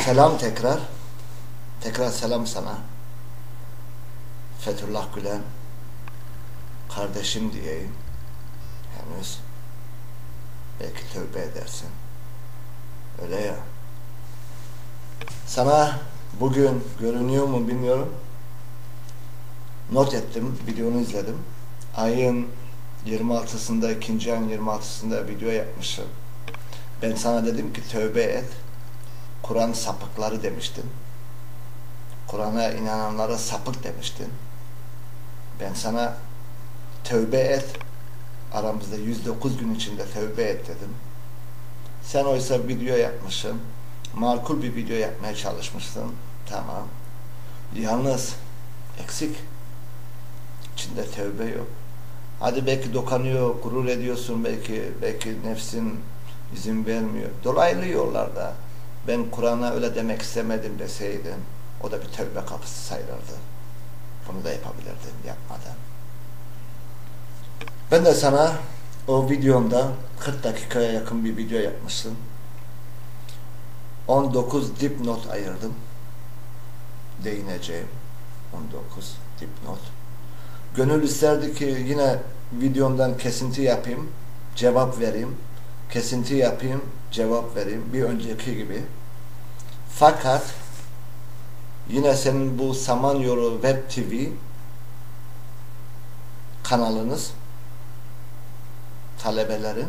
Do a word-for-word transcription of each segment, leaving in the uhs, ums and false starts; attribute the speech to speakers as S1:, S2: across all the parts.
S1: Selam tekrar. Tekrar selam sana. Fethullah Gülen. Kardeşim diyeyim. Henüz. Belki tövbe edersin. Öyle ya. Sana bugün görünüyor mu bilmiyorum. Not ettim. Videonu izledim. Ayın yirmi altısında, ikinci ayın yirmi altısında video yapmışım. Ben sana dedim ki tövbe et. Kur'an sapıkları demiştin. Kur'an'a inananlara sapık demiştin. Ben sana tövbe et. Aramızda yüz dokuz gün içinde tövbe et dedim. Sen oysa video yapmışsın. Makul bir video yapmaya çalışmışsın. Tamam. Yalnız eksik. İçinde tövbe yok. Hadi belki dokanıyor, gurur ediyorsun, belki belki nefsin izin vermiyor. Dolaylı yollarda ben Kur'an'a öyle demek istemedim deseydin, o da bir tövbe kapısı sayılırdı. Bunu da yapabilirdin yapmadan. Ben de sana o videomda kırk dakikaya yakın bir video yapmışsın. on dokuz dipnot ayırdım. Değineceğim. on dokuz dipnot. Gönül isterdi ki yine videomdan kesinti yapayım, cevap vereyim. Kesinti yapayım, cevap vereyim. Bir önceki gibi. Fakat yine senin bu Samanyolu Web T V kanalınız, talebelerin,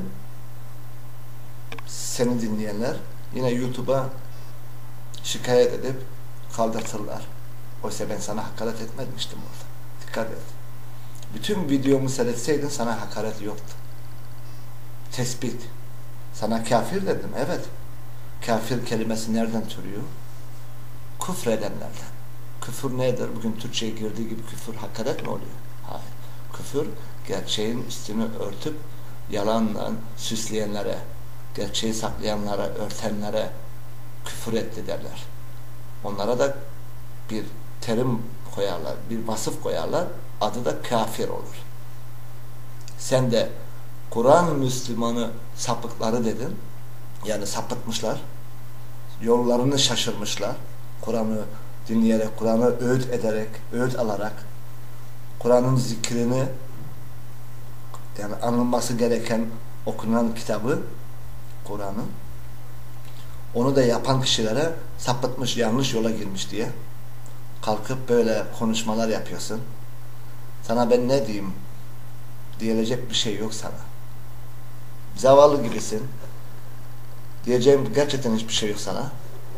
S1: seni dinleyenler yine YouTube'a şikayet edip kaldırtırlar. Oysa ben sana hakaret etmemiştim orada. Dikkat et. Bütün videomu seyretseydin sana hakaret yoktu. Tespit. Sana kafir dedim. Evet. Kafir kelimesi nereden türüyor? Küfredenlerden. Küfür nedir? Bugün Türkçe'ye girdiği gibi küfür hakaret mi oluyor? Hayır. Küfür gerçeğin üstünü örtüp yalanla süsleyenlere, gerçeği saklayanlara, örtenlere küfür etti derler. Onlara da bir terim koyarlar, bir vasıf koyarlar. Adı da kafir olur. Sen de Kur'an Müslümanı sapıkları dedin. Yani sapıtmışlar. Yollarını şaşırmışlar. Kur'an'ı dinleyerek, Kur'an'ı öğüt ederek, öğüt alarak Kur'an'ın zikrini, yani anılması gereken okunan kitabı Kur'an'ın, onu da yapan kişilere sapıtmış, yanlış yola girmiş diye kalkıp böyle konuşmalar yapıyorsun. Sana ben ne diyeyim? Diyecek bir şey yok sana. Zavallı gibisin. Diyeceğim gerçekten hiçbir şey yok sana.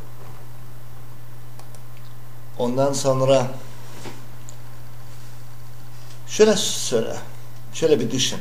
S1: Ondan sonra şöyle söyle. Şöyle bir düşün.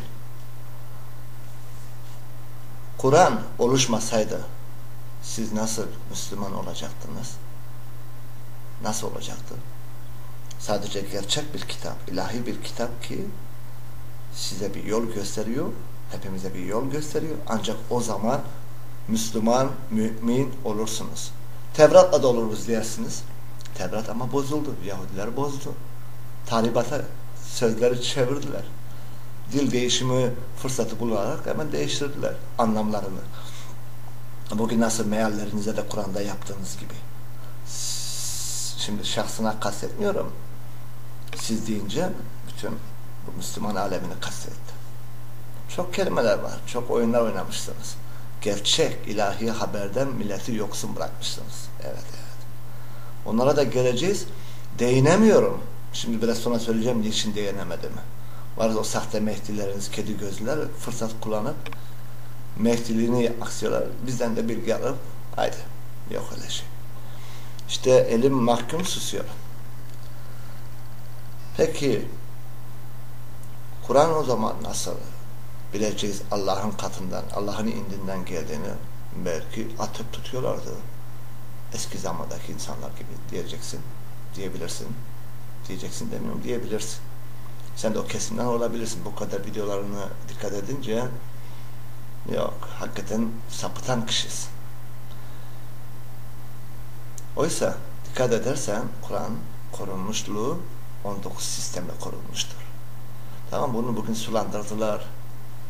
S1: Kur'an oluşmasaydı siz nasıl Müslüman olacaktınız? Nasıl olacaktı? Sadece gerçek bir kitap, ilahi bir kitap ki size bir yol gösteriyor, hepimize bir yol gösteriyor. Ancak o zaman Müslüman, mümin olursunuz. Tevrat'la da oluruz dersiniz. Tevrat ama bozuldu. Yahudiler bozdu. Taribata sözleri çevirdiler. Dil değişimi fırsatı bularak hemen değiştirdiler anlamlarını. Bugün nasıl meallerinize de Kur'an'da yaptığınız gibi. Şimdi şahsına kastetmiyorum. Siz deyince bütün bu Müslüman alemini kastettim. Çok kelimeler var. Çok oyunlar oynamışsınız. Gerçek ilahi haberden milleti yoksun bırakmışsınız. Evet evet. Onlara da geleceğiz. Değinemiyorum. Şimdi biraz sonra söyleyeceğim niçin değinemedim. Var o sahte Mehdileriniz, kedi gözlüler fırsat kullanıp Mehdiliğini aksıyorlar. Bizden de bilgi alıp haydi. Yok öyle şey. İşte elim mahkum susuyor. Peki Kur'an o zaman nasıl bileceğiz Allah'ın katından, Allah'ın indinden geldiğini? Belki atıp tutuyorlardı. Eski zamandaki insanlar gibi diyeceksin, diyebilirsin. Diyeceksin demiyorum, diyebilirsin. Sen de o kesimden olabilirsin. Bu kadar videolarını dikkat edince yok, hakikaten sapıtan kişisin. Oysa dikkat edersen Kur'an korunmuşluğu on dokuz sistemle korunmuştur. Tamam, bunu bugün sulandırdılar.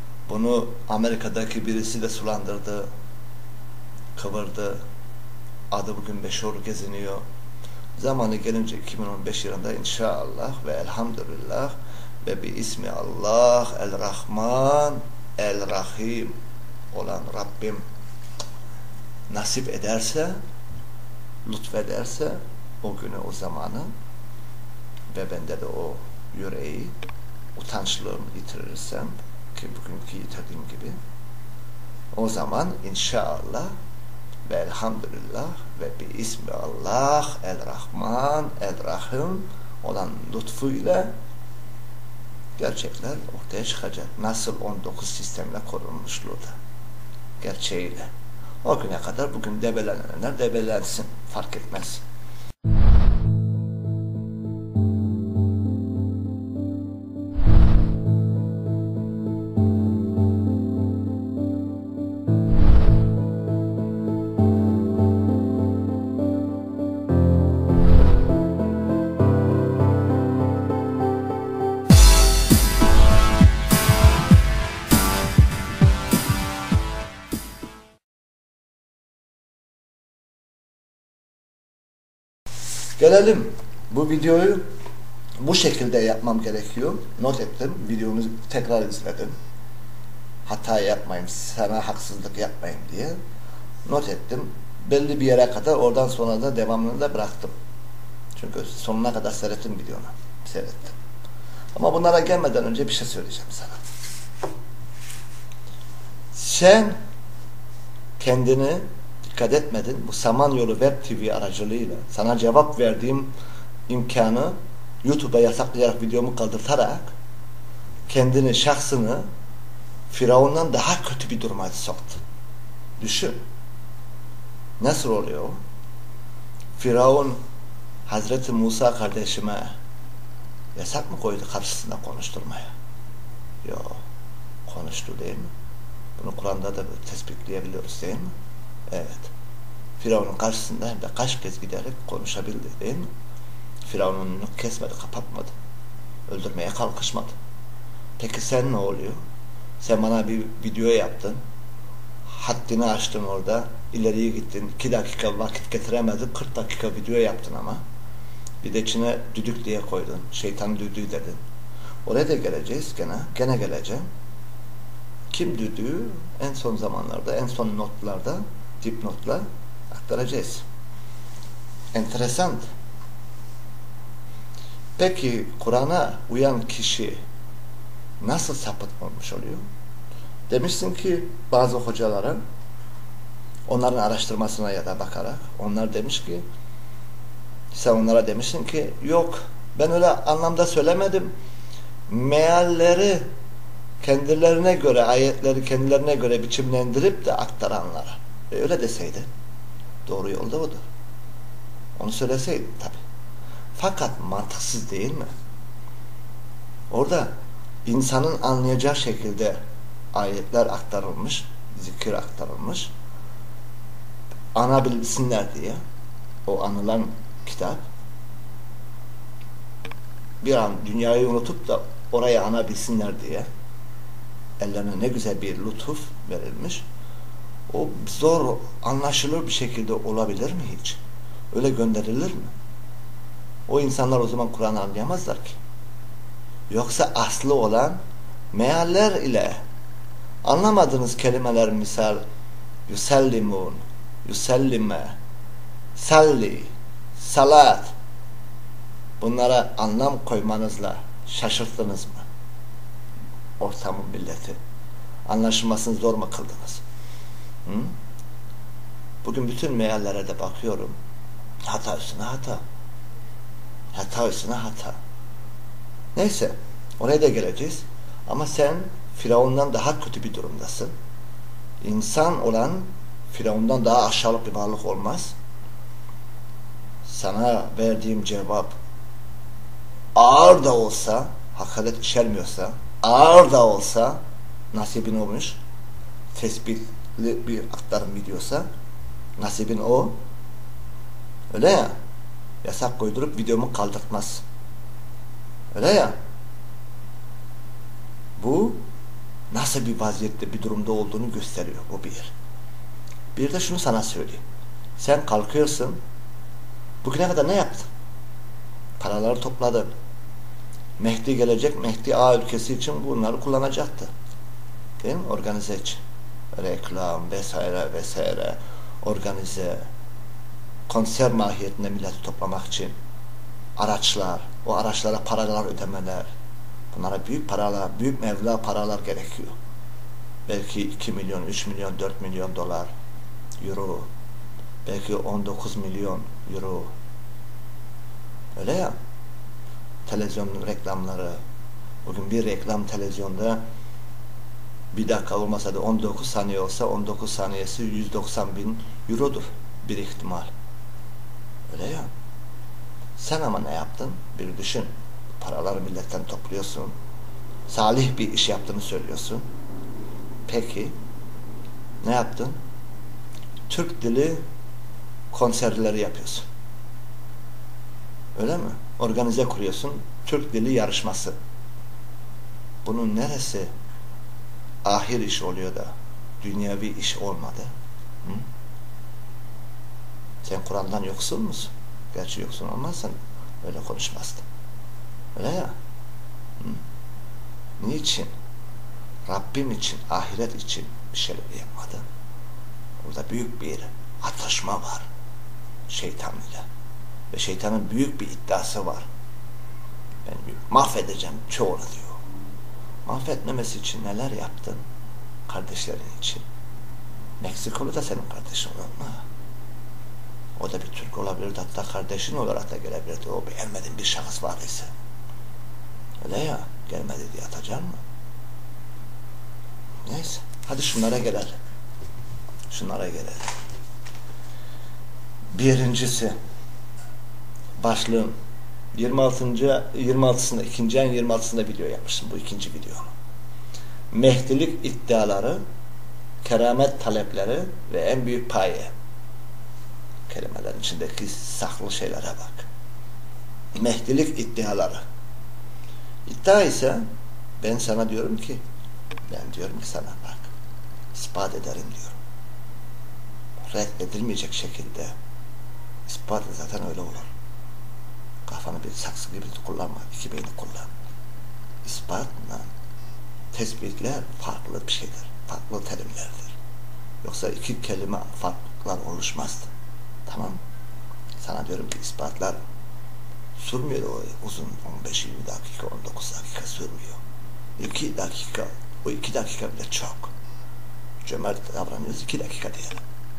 S1: Bunu Amerika'daki birisi de sulandırdı, kıvırdı. adı bugün meşhur geziniyor. Zamanı gelince iki bin on beş yılında inşallah ve elhamdülillah ve bir ismi Allah el-Rahman el-Rahim olan Rabbim nasip ederse, lütfederse o günü, o zamanı ve bende de o yüreği, utançlığımı yitirirsem ki bugünkü yitirdiğim gibi, o zaman inşallah ve elhamdülillah ve bir ismi Allah el-Rahman el-Rahim olan lütfuyla gerçekler ortaya çıkacak. Nasıl on dokuz sistemle korunmuşluğu da gerçeğiyle. O güne kadar bugün debelenenler debelensin. Fark etmez. Gelelim. Bu videoyu bu şekilde yapmam gerekiyor. Not ettim. Videomu tekrar izledim. Hata yapmayayım, sana haksızlık yapmayayım diye. Not ettim. Belli bir yere kadar, oradan sonra da devamını da bıraktım. Çünkü sonuna kadar seyrettim videonu. Seyrettim. Ama bunlara gelmeden önce bir şey söyleyeceğim sana. Sen kendini dikkat etmedin. Bu Samanyolu Web T V aracılığıyla sana cevap verdiğim imkanı YouTube'a yasaklayarak videomu kaldırtarak kendini, şahsını Firavun'dan daha kötü bir duruma soktu. Düşün. Nasıl oluyor? Firavun Hazreti Musa kardeşime yasak mı koydu karşısında konuşturmaya? Yok. Konuştu değil mi? Bunu Kur'an'da da tespitleyebiliyoruz değil mi? Evet. Firavun'un karşısında hem de kaç kez giderek konuşabildi değil mi? Firavun'un önünü kesmedi, kapatmadı. Öldürmeye kalkışmadı. Peki sen ne oluyor? Sen bana bir video yaptın. Haddini aştın orada. İleriye gittin. iki dakika vakit getiremedin. kırk dakika video yaptın ama. Bir de içine düdük diye koydun. Şeytan düdüğü dedin. Oraya da geleceğiz gene. Gene geleceğim. Kim düdüğü en son zamanlarda, en son notlarda, dipnotla aktaracağız. Enteresan. Peki Kur'an'a uyan kişi nasıl sapıtmamış oluyor? Demişsin ki bazı hocaların onların araştırmasına ya da bakarak onlar demiş ki sen onlara demişsin ki yok ben öyle anlamda söylemedim. Mealleri kendilerine göre, ayetleri kendilerine göre biçimlendirip de aktaranlara. E öyle deseydin doğru yolda odur. Onu söyleseydin tabi. Fakat mantıksız değil mi? Orada insanın anlayacağı şekilde ayetler aktarılmış, zikir aktarılmış. Anabilsinler diye o anılan kitap bir an dünyayı unutup da oraya anabilsinler diye ellerine ne güzel bir lütuf verilmiş. O zor anlaşılır bir şekilde olabilir mi hiç? Öyle gönderilir mi? O insanlar o zaman Kur'an'ı anlayamazlar ki. Yoksa aslı olan mealler ile anlamadığınız kelimeler misal yusellimun, yusellime, salli, salat bunlara anlam koymanızla şaşırttınız mı? Ortamın milleti. Anlaşılmasını zor mu kıldınız? Hı? Bugün bütün meallere de bakıyorum. Hata üstüne hata. Hata üstüne hata. Neyse. Oraya da geleceğiz. Ama sen Firavun'dan daha kötü bir durumdasın. İnsan olan Firavun'dan daha aşağılık bir varlık olmaz. Sana verdiğim cevap ağır da olsa, hakaret içermiyorsa, ağır da olsa nasibin olmuş, tespitli bir aktarım videosa nasibin o. Öyle ya, yasak koydurup videomu kaldırtmaz. Öyle ya, bu nasıl bir vaziyette bir durumda olduğunu gösteriyor. Bu bir. Bir de şunu sana söyleyeyim. Sen kalkıyorsun. Bugüne kadar ne yaptın? Paraları topladın. Mehdi gelecek. Mehdi A ülkesi için bunları kullanacaktı. Değil mi? Organize için. Reklam vesaire vesaire. Organize. Konser mahiyetinde milleti toplamak için. Araçlar. O araçlara paralar ödemeler. Bunlara büyük paralar, büyük meblağ paralar gerekiyor. Belki iki milyon, üç milyon, dört milyon dolar, euro. Belki on dokuz milyon euro. Öyle ya. Televizyon reklamları. Bugün bir reklam televizyonda bir dakika olmasa da on dokuz saniye olsa on dokuz saniyesi yüz doksan bin eurodur bir ihtimal. Öyle ya. Sen ama ne yaptın? Bir düşün. Paraları milletten topluyorsun. Salih bir iş yaptığını söylüyorsun. Peki ne yaptın? Türk dili konserleri yapıyorsun. Öyle mi? Organize kuruyorsun. Türk dili yarışması. Bunun neresi ahir iş oluyor da dünyevi iş olmadı? Hı? Sen Kur'an'dan yoksul musun? Gerçi yoksun olmazsan öyle konuşmazdın. Öyle ya. Hı? Niçin? Rabbim için, ahiret için bir şeyler yapmadı. Burada büyük bir atışma var şeytan ile. Ve şeytanın büyük bir iddiası var. Ben mahvedeceğim çoğunu diyor. Mahvetmemesi için neler yaptın? Kardeşlerin için. Meksikolu da senin kardeşin olur mu? O da bir Türk olabilirdi, hatta kardeşin olarak da gelebilirdi. O beğenmediğin bir şahıs var ise. Öyle ya, gelmedi diye atacaksın mı? Neyse, hadi şunlara gelelim. Şunlara gelelim. Birincisi, başlığım yirmi altıncı yirmi altısında ikinci ayın yirmi altısında video yapmıştım, bu ikinci videomu. Mehdilik iddiaları, keramet talepleri ve en büyük paye. Kelimelerin içindeki saklı şeylere bak. Mehdilik iddiaları. İddia ise ben sana diyorum ki, ben diyorum ki sana bak, ispat ederim diyorum. Reddedilmeyecek şekilde ispat zaten öyle olur. Kafanı bir saksı gibi kullanma, iki beyni kullan. İspatla tespitler farklı bir şeydir, farklı terimlerdir. Yoksa iki kelime farklar oluşmazdı. Tamam. Sana diyorum ki ispatlar sürmüyor o uzun on beş yirmi dakika, on dokuz dakika sürmüyor. iki dakika, o iki dakika bile çok. Cömert davranıyoruz, iki dakika diyelim.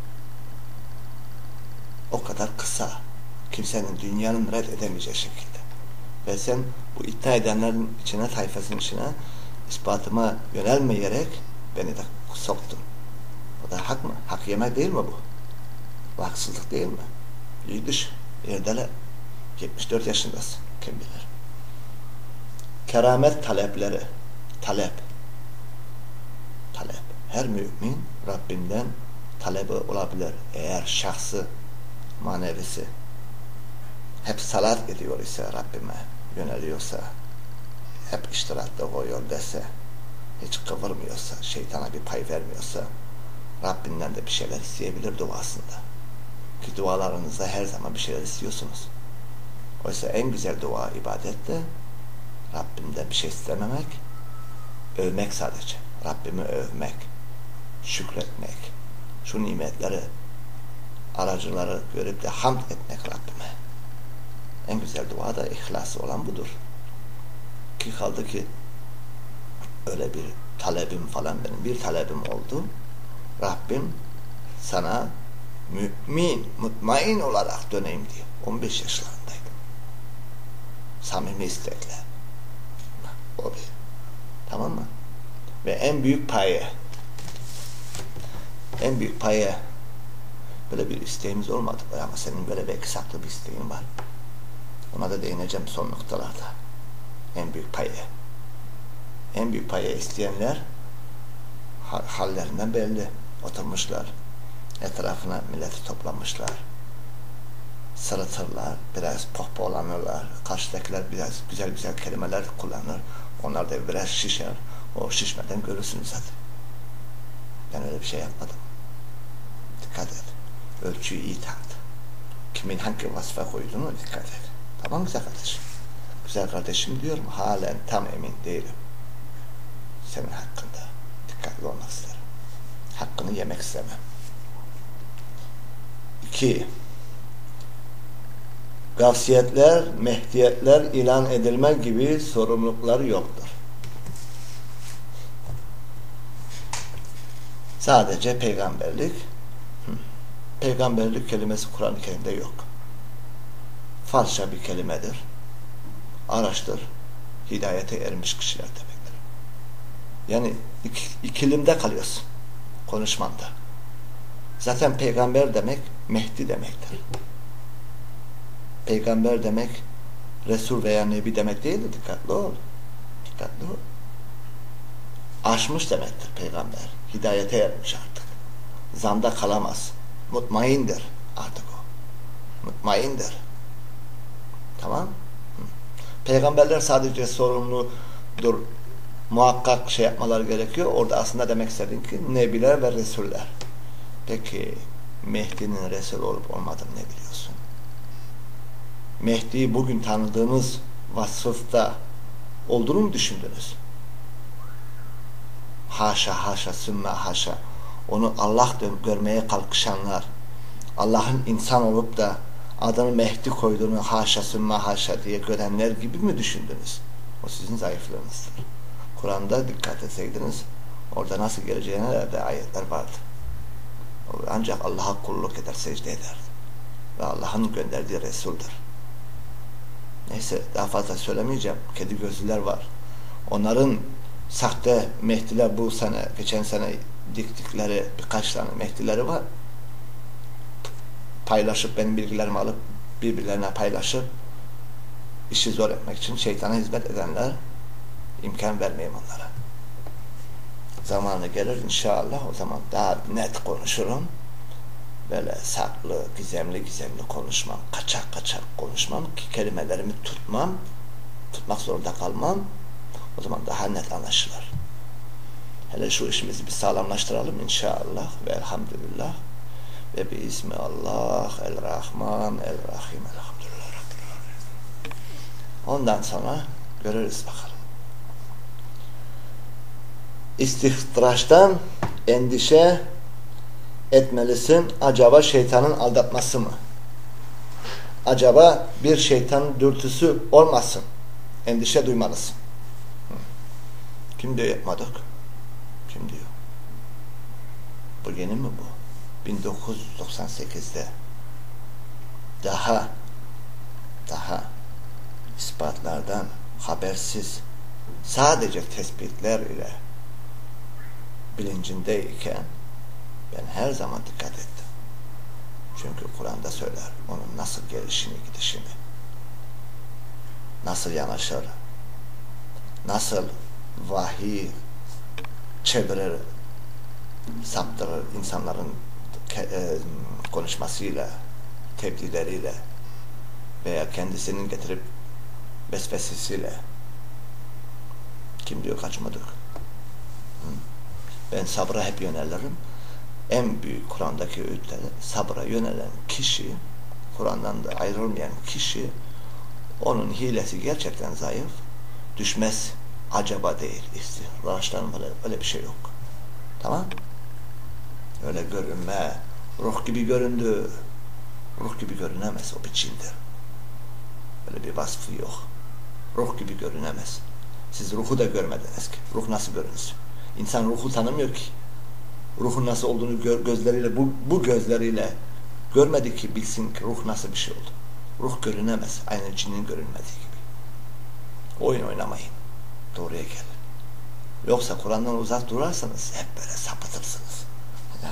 S1: O kadar kısa. Kimsenin, dünyanın red edemeyeceği şekilde. Ve sen bu iddia edenlerin içine, tayfasının içine ispatıma yönelmeyerek beni de soktun. O da hak mı? Hak yemek değil mi bu? Bu haksızlık değil mi? İyi düş, irdele. yetmiş dört yaşındasın, kim bilir. Keramet talepleri, talep. Talep. Her mümin Rabbinden talebi olabilir. Eğer şahsı, manevisi hep salat ediyor ise, Rabbime yöneliyorsa, hep iştiratta koyuyor dese, hiç kıvırmıyorsa, şeytana bir pay vermiyorsa, Rabbinden de bir şeyler isteyebilir duasında. Ki dualarınızda her zaman bir şeyler istiyorsunuz. Oysa en güzel dua ibadette Rabbimden bir şey istememek, övmek sadece. Rabbimi övmek, şükretmek, şu nimetleri, aracıları görüp de hamd etmek Rabbime. En güzel dua da ihlası olan budur. Ki kaldı ki öyle bir talebim falan, benim bir talebim oldu. Rabbim sana mümin, mutmain olarak döneyim diye. on beş yaşlarındaydım. Samimi istekle. O bir. Tamam mı? Ve en büyük paye, en büyük paye, böyle bir isteğimiz olmadı ama senin böyle belki saklı bir isteğin var. Ona da değineceğim son noktalarda. En büyük paye. En büyük paye isteyenler hallerinden belli. Oturmuşlar. Etrafına milleti toplamışlar. Sırıtırlar. Biraz pohpohlanırlar. Karşıdakiler biraz güzel güzel kelimeler kullanır. Onlar da biraz şişer. O şişmeden görürsünüz zaten. Ben öyle bir şey yapmadım. Dikkat et. Ölçüyü iyi tart. Kimin hangi vasfa koyduğunu dikkat et. Tamam güzel kardeşim. Güzel kardeşim diyorum, halen tam emin değilim. Senin hakkında dikkatli olmak isterim. Hakkını yemek istemem. İki, gavsiyetler, mehdiyetler ilan edilme gibi sorumlulukları yoktur. Sadece peygamberlik. Peygamberlik kelimesi Kur'an-ı Kerim'de yok. Farsça bir kelimedir. Araştır. Hidayete ermiş kişiler demektir. Yani ik, ikilimde kalıyorsun konuşmanda. Zaten peygamber demek Mehdi demektir. Peygamber demek Resul veya Nebi demek değil de dikkatli ol. Dikkatli ol. Aşmış demektir peygamber. Hidayete ermiş artık. Zanda kalamaz. Mutmaindir artık o. Mutmaindir. Tamam? Hı. Peygamberler sadece sorumludur. Muhakkak şey yapmaları gerekiyor. Orada aslında demek istediğim ki Nebiler ve Resuller. Peki Mehdi'nin Resul olup olmadığını ne biliyorsun? Mehdi'yi bugün tanıdığımız vasıfta olduğunu mu düşündünüz? Haşa haşa sümme haşa. Onu Allah görmeye kalkışanlar, Allah'ın insan olup da adını Mehdi koyduğunu haşa sümme haşa diye görenler gibi mi düşündünüz? O sizin zayıflığınızdır. Kur'an'da dikkat etseydiniz orada nasıl geleceğine de ayetler vardı. Ancak Allah'a kulluk eder, secde eder. Ve Allah'ın gönderdiği Resul'dur. Neyse daha fazla söylemeyeceğim. Kedi gözlüler var. Onların sahte Mehdiler bu sene, geçen sene diktikleri birkaç tane Mehdileri var. Paylaşıp benim bilgilerimi alıp birbirlerine paylaşıp işi zor etmek için şeytana hizmet edenler, imkan vermeyeyim onlara. Zamanı gelir inşallah, o zaman daha net konuşurum. Böyle saklı, gizemli gizemli konuşmam, kaçak kaçak konuşmam ki kelimelerimi tutmam, tutmak zorunda kalmam. O zaman daha net anlaşılır. Hele şu işimizi bir sağlamlaştıralım inşallah ve elhamdülillah ve bi ismi Allah el-Rahman el-Rahim elhamdülillah. Ondan sonra görürüz bakalım. İstihtraçtan endişe etmelisin. Acaba şeytanın aldatması mı? Acaba bir şeytanın dürtüsü olmasın. Endişe duymalısın. Kim diyor yapmadık? Kim diyor? Bu yeni mi bu? bin dokuz yüz doksan sekizde daha daha ispatlardan habersiz sadece tespitler ile bilincindeyken ben her zaman dikkat ettim. Çünkü Kur'an'da söyler onun nasıl gelişini, gidişini, nasıl yanaşır, nasıl vahiy çevirir, saptırır insanların e, konuşmasıyla, tebliğleriyle veya kendisinin getirip vesvesesiyle. Kim diyor kaçmadık? Ben sabra hep yönelirim. En büyük Kur'an'daki öğütleri sabra yönelen kişi, Kur'an'dan da ayrılmayan kişi, onun hilesi gerçekten zayıf, düşmez, acaba değil, istihraçtan öyle, öyle bir şey yok. Tamam? Öyle görünme, ruh gibi göründü, ruh gibi görünemez, o bir cindir. Öyle bir vasfı yok. Ruh gibi görünemez. Siz ruhu da görmediniz ki. Ruh nasıl görünsün? İnsan ruhu tanımıyor ki. Ruhun nasıl olduğunu gö gözleriyle, bu, bu gözleriyle görmedi ki bilsin ki ruh nasıl bir şey oldu. Ruh görünemez. Aynı cinin görünmediği gibi. Oyun oynamayın. Doğruya gelin. Yoksa Kur'an'dan uzak durarsanız hep böyle sapıtırsınız. Ya.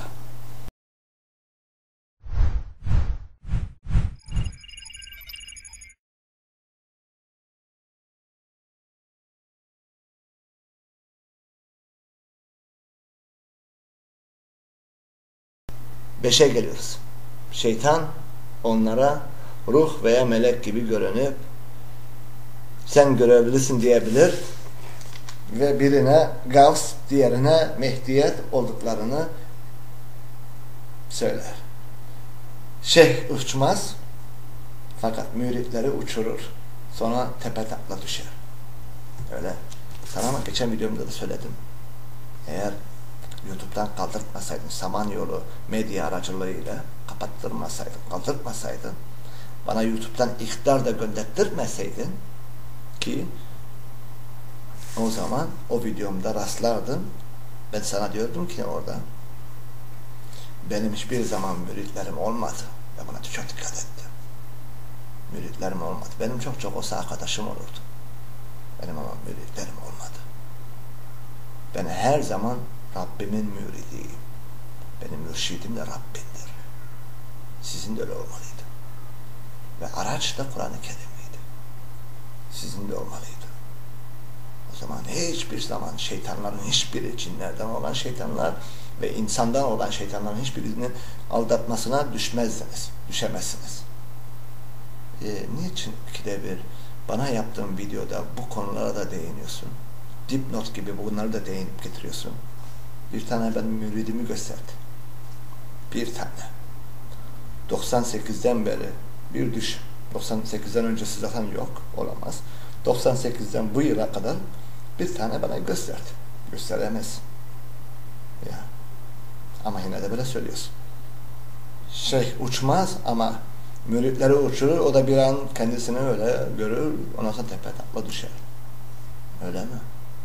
S1: Beşe geliyoruz. Şeytan onlara ruh veya melek gibi görünüp sen görevlisin diyebilir ve birine Gavs, diğerine Mehdiyet olduklarını söyler. Şeyh uçmaz fakat müritleri uçurur. Sonra tepe takla düşer. Öyle. Sana ama geçen videomda da söyledim. Eğer YouTube'dan kaldırtmasaydın, Samanyolu medya aracılığıyla kapattırmasaydın, kaldırtmasaydın, bana YouTube'dan iktidar da gönderttirmeseydin ki o zaman o videomda rastlardın. Ben sana diyordum ki orada, benim hiçbir zaman müritlerim olmadı. Ve buna çok dikkat ettim. Müritlerim olmadı. Benim çok çok olsa arkadaşım olurdu. Benim ama müritlerim olmadı. Ben her zaman Rabbimin müridiyim. Benim mürşidim de Rabbimdir. Sizin de öyle olmalıydı. Ve araç da Kur'an-ı Kerim'iydi. Sizin de olmalıydı. O zaman hiçbir zaman şeytanların hiçbiri, cinlerden olan şeytanlar ve insandan olan şeytanların hiçbirinin aldatmasına düşmezdiniz, düşemezsiniz. E, niçin ikide bir bana yaptığım videoda bu konulara da değiniyorsun? Dipnot gibi bunları da değinip getiriyorsun. Bir tane benim müridimi gösterdi. Bir tane. doksan sekizden beri bir düş. doksan sekizden öncesi zaten yok, olamaz. doksan sekizden bu yıla kadar bir tane bana gösterdi. Gösteremez. Ya. Ama yine de böyle söylüyorsun. Şeyh uçmaz ama müritleri uçurur, o da bir an kendisini öyle görür, ondan sonra tepe takla düşer. Öyle mi?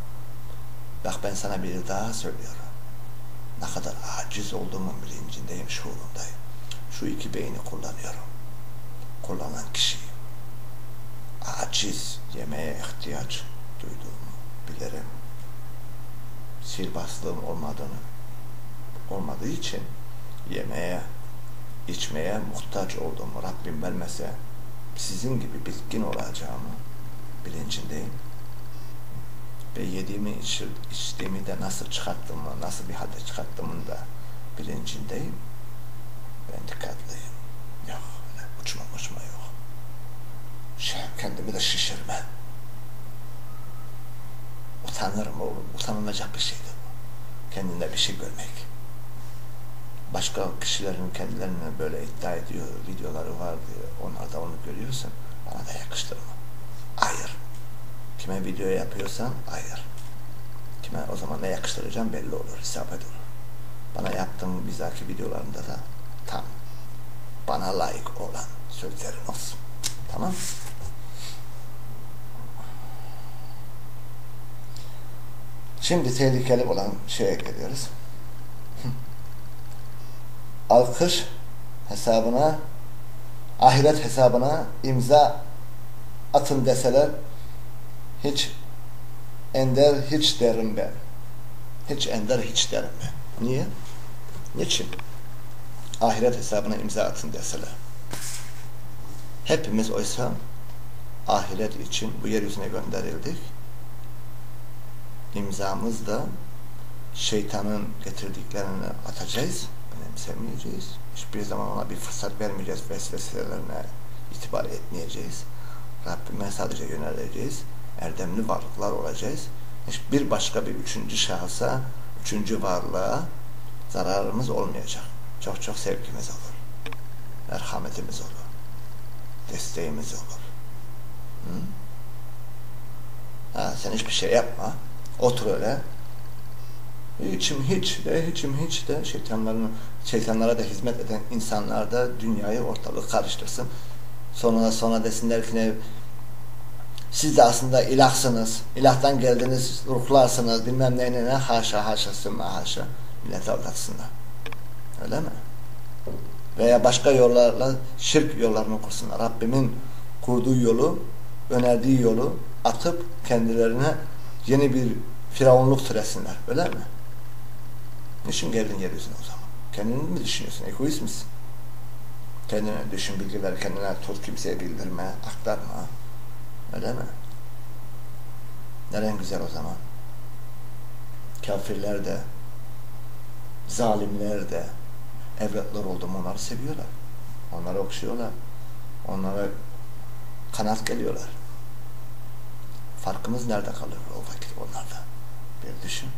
S1: Bak ben sana bir daha söylüyorum. Ne kadar aciz olduğumun bilincindeyim, şuurundayım. Şu iki beyni kullanıyorum. Kullanan kişiyim. Aciz, yemeğe ihtiyaç duyduğumu bilirim. Sihirbazlığım olmadığını, olmadığı için yemeğe, içmeye muhtaç olduğumu Rabbim vermese sizin gibi bilgin olacağımı bilincindeyim. Ve yediğimi, içir, içtiğimi de nasıl çıkarttığımı, nasıl bir halde çıkarttığımın da bilincindeyim. Ben dikkatliyim. Yok, öyle uçma uçma yok. Şey, kendimi de şişirmem. Utanırım oğlum. Utanılacak bir şeydir bu. Kendinde bir şey görmek. Başka kişilerin kendilerini böyle iddia ediyor, videoları var diye, onlar da onu görüyorsun. Bana da yakıştırma. Hayır. Kime video yapıyorsan hayır. Kime o zaman ne yakıştıracağım belli olur, hesap edilir. Bana yaptığım bizaki videolarında da tam bana layık olan sözlerin olsun. Tamam. Şimdi tehlikeli olan şeye geliyoruz. Alkış hesabına, ahiret hesabına imza atın deseler hiç ender hiç derim ben. Hiç ender hiç derim ben. Niye? Niçin? Ahiret hesabına imza atın deseler. Hepimiz oysa ahiret için bu yeryüzüne gönderildik. İmzamız da şeytanın getirdiklerini atacağız, önemsemeyeceğiz. Hiçbir zaman ona bir fırsat vermeyeceğiz, vesveselerine itibar etmeyeceğiz. Rabbime sadece yöneleceğiz. Erdemli varlıklar olacağız. Hiçbir başka bir üçüncü şahsa, üçüncü varlığa zararımız olmayacak. Çok çok sevgimiz olur. Merhametimiz olur. Desteğimiz olur. Hı? Ha, sen hiçbir şey yapma. Otur öyle. İçim hiç de, içim hiç de şeytanların, şeytanlara da hizmet eden insanlar da dünyayı ortalığı karıştırsın. Sonra sonra desinler ki ne, siz de aslında ilahsınız, ilahtan geldiniz, ruhlarsınız, bilmem ne ne ne, haşa haşa sümme haşa, milleti aldatsınlar. Öyle mi? Veya başka yollarla şirk yollarını kursunlar. Rabbimin kurduğu yolu, önerdiği yolu atıp kendilerine yeni bir firavunluk türesinler. Öyle mi? Niçin geldin yeryüzüne o zaman? Kendini mi düşünüyorsun? Egoist misin? Kendine düşün, bilgileri kendine tut, kimseye bildirme, aktarma. Öyle mi? Neren güzel o zaman? Kafirler de, zalimler de evlatlar oldu mu onları seviyorlar. Onları okşuyorlar. Onlara kanat geliyorlar. Farkımız nerede kalır o vakit onlarda? Bir düşün.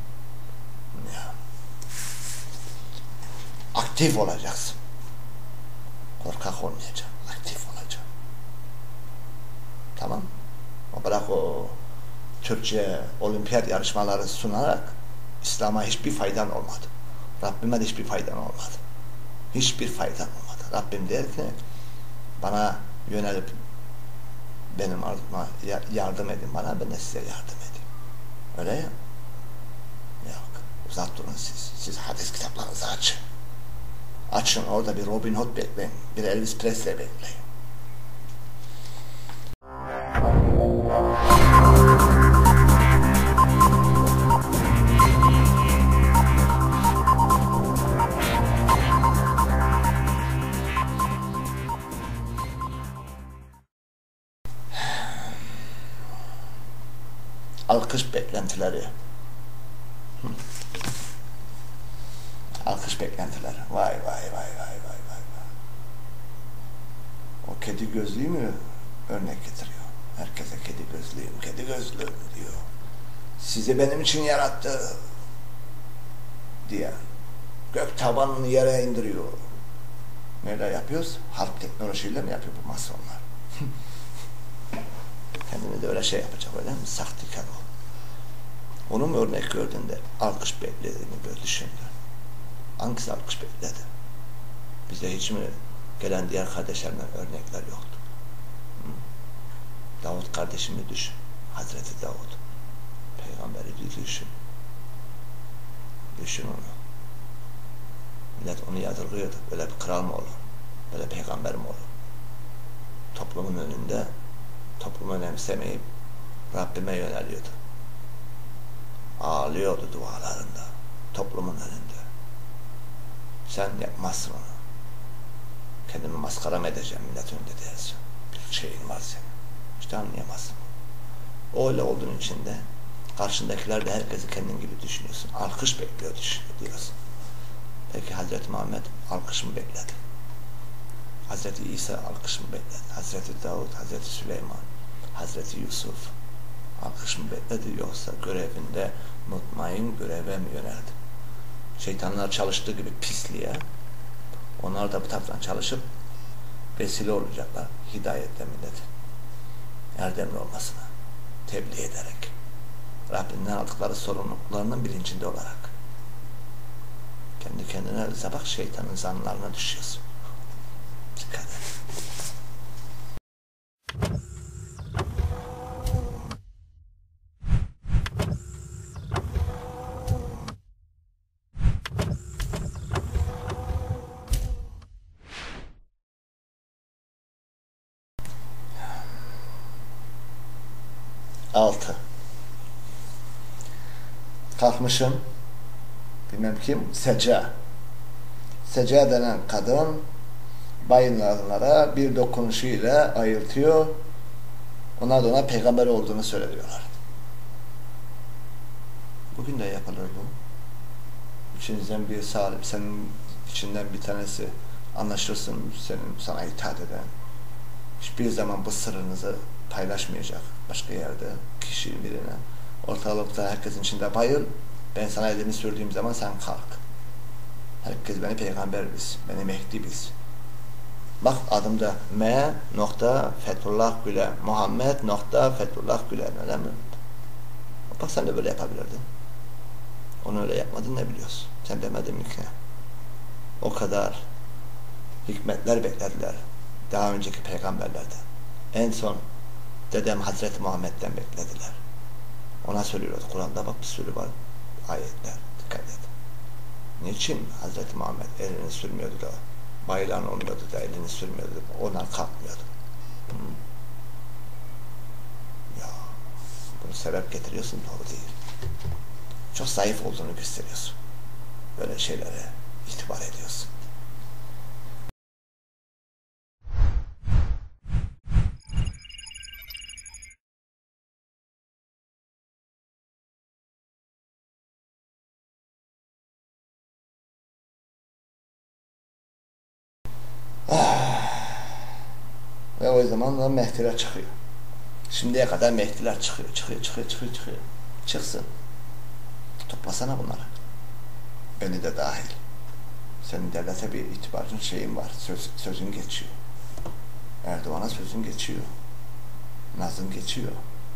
S1: Ya. Aktif olacaksın. Kork korkak olmayacağım, aktif olacağım. Tamam. O bırak o Türkçe olimpiyat yarışmaları sunarak İslam'a hiçbir faydan olmadı. Rabbime de hiçbir faydan olmadı. Hiçbir faydan olmadı. Rabbim der ki bana yönelip benim ardıma yardım edin bana, ben de size yardım edeyim. Öyle ya? Yok. Uzak durun siz. Siz hadis kitaplarınızı açın. Açın, orada bir Robin Hood bekleyin. Bir Elvis Presley bekleyin. Alkış beklentileri. Hı. Alkış beklentileri. Vay vay vay vay vay vay vay. O kedi gözlüğü mü örnek getiriyor? Herkese kedi gözlüğüm, kedi gözlüğüm diyor. Sizi benim için yarattı diye. Gök tabanını yere indiriyor. Neyle yapıyoruz? Harp teknolojiyle mi yapıyor bu masonlar? Kendini de öyle şey yapacak, öyle mi? Sahtekar o. Onu mu örnek gördün de alkış beklediğini böyle düşündü? Hangisi alkış bekledi? Bize hiç mi gelen diğer kardeşlerden örnekler yoktu? Hı? Davut kardeşimi düşün. Hazreti Davut. Peygamberi düşün. Düşün onu. Millet onu yadırgıyordu. Böyle bir kral mı olur? Böyle peygamber mi olur? Toplumun önünde toplumu önemsemeyip Rabbime yöneliyordu. Ağlıyordu dualarında. Toplumun önünde. Sen yapmazsın onu. Kendimi maskara mı edeceğim millet önünde dersin. Bir şeyin var senin. İşte anlayamazsın. O öyle olduğun için de karşındakiler de herkesi kendin gibi düşünüyorsun. Alkış bekliyor düşünüyor diyorsun. Peki Hazreti Muhammed alkış mı bekledi? Hazreti İsa alkış mı bekledi? Hazreti Davud, Hazreti Süleyman, Hazreti Yusuf alkış mı bekledi, yoksa görevinde mutmain göreve mi yöneldi? Şeytanlar çalıştığı gibi pisliğe, onlar da bu taraftan çalışıp vesile olacaklar hidayetle milleti erdemli olmasına tebliğ ederek, Rabbinden aldıkları sorumluluklarının bilincinde olarak kendi kendine zabak şeytanın zanlarına düşüyorsun. Dikkat et. Altı. Kalkmışım, bilmem kim, Seca. Seca denen kadın bayınlarlara bir dokunuşuyla ayıltıyor. Onlar da ona peygamber olduğunu söylüyorlar. Bugün de yapılır bu. İçinizden bir salim, senin içinden bir tanesi anlaşırsın, senin sana itaat eden. Hiçbir zaman bu sırrınızı paylaşmayacak başka yerde, kişi birine. Ortalıkta herkesin içinde bayıl, ben sana elini sürdüğüm zaman sen kalk. Herkes beni peygamber biz, beni Mehdi biz. Bak adımda M nokta Fethullah Gülen, Muhammed nokta Fethullah Gülen, öyle mi? Bak sen de böyle yapabilirdin. Onu öyle yapmadın, ne biliyorsun? Sen demedin mi ki? O kadar hikmetler beklediler daha önceki peygamberlerden. En son dedem Hazreti Muhammed'den beklediler. Ona söylüyordu. Kur'an'da bak bir sürü var ayetler. Dikkat et. Niçin Hazreti Muhammed elini sürmüyordu da, bayılan olmuyordu da, elini sürmüyordu da, onlar kalkmıyordu. Hmm. Ya, bunu sebep getiriyorsun, doğru değil. Çok zayıf olduğunu gösteriyorsun. Böyle şeylere itibar ediyorsun. Ve o zaman da Mehdiler çıkıyor. Şimdiye kadar Mehdiler çıkıyor, çıkıyor, çıkıyor, çıkıyor, çıkıyor. Çıksın. Toplasana bunları. Beni de dahil. Senin devlete bir itibarın şeyin var. Söz, sözün geçiyor. Erdoğan'a sözün geçiyor. Nazın geçiyor.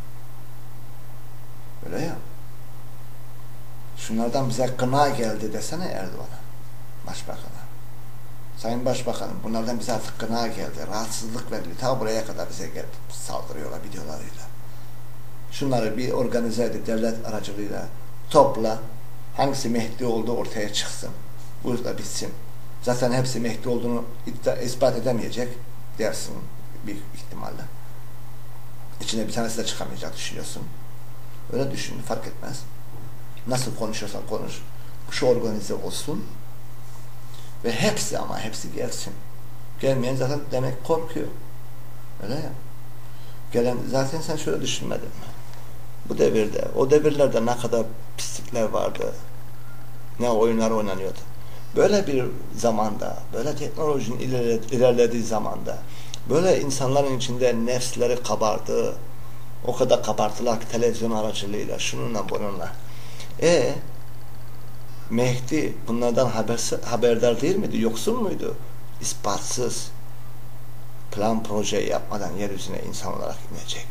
S1: Öyle ya. Şunlardan bize gına geldi desene Erdoğan'a. Başbakan'a. Sayın Başbakanım, bunlardan bize artık gına geldi. Rahatsızlık veriliyor. Ta buraya kadar bize geldi. Saldırıyorlar videolarıyla. Şunları bir organize edip devlet aracılığıyla topla. Hangisi Mehdi oldu ortaya çıksın. Burada bitsin. Zaten hepsi Mehdi olduğunu ispat edemeyecek dersin bir ihtimalle. İçine bir tanesi de çıkamayacak düşünüyorsun. Öyle düşün, fark etmez. Nasıl konuşuyorsan konuş. Şu organize olsun. Ve hepsi ama hepsi gelsin. Gelmeyen zaten demek korkuyor. Öyle ya. Gelen zaten sen şöyle düşünmedin mi? Bu devirde, o devirlerde ne kadar pislikler vardı. Ne oyunlar oynanıyordu. Böyle bir zamanda, böyle teknolojinin ilerlediği zamanda, böyle insanların içinde nefsleri kabardı. O kadar kabarttılar ki televizyon aracılığıyla, şununla bununla. E Mehdi bunlardan habersiz, haberdar değil miydi? Yoksun muydu? İspatsız plan proje yapmadan yeryüzüne insan olarak inecek.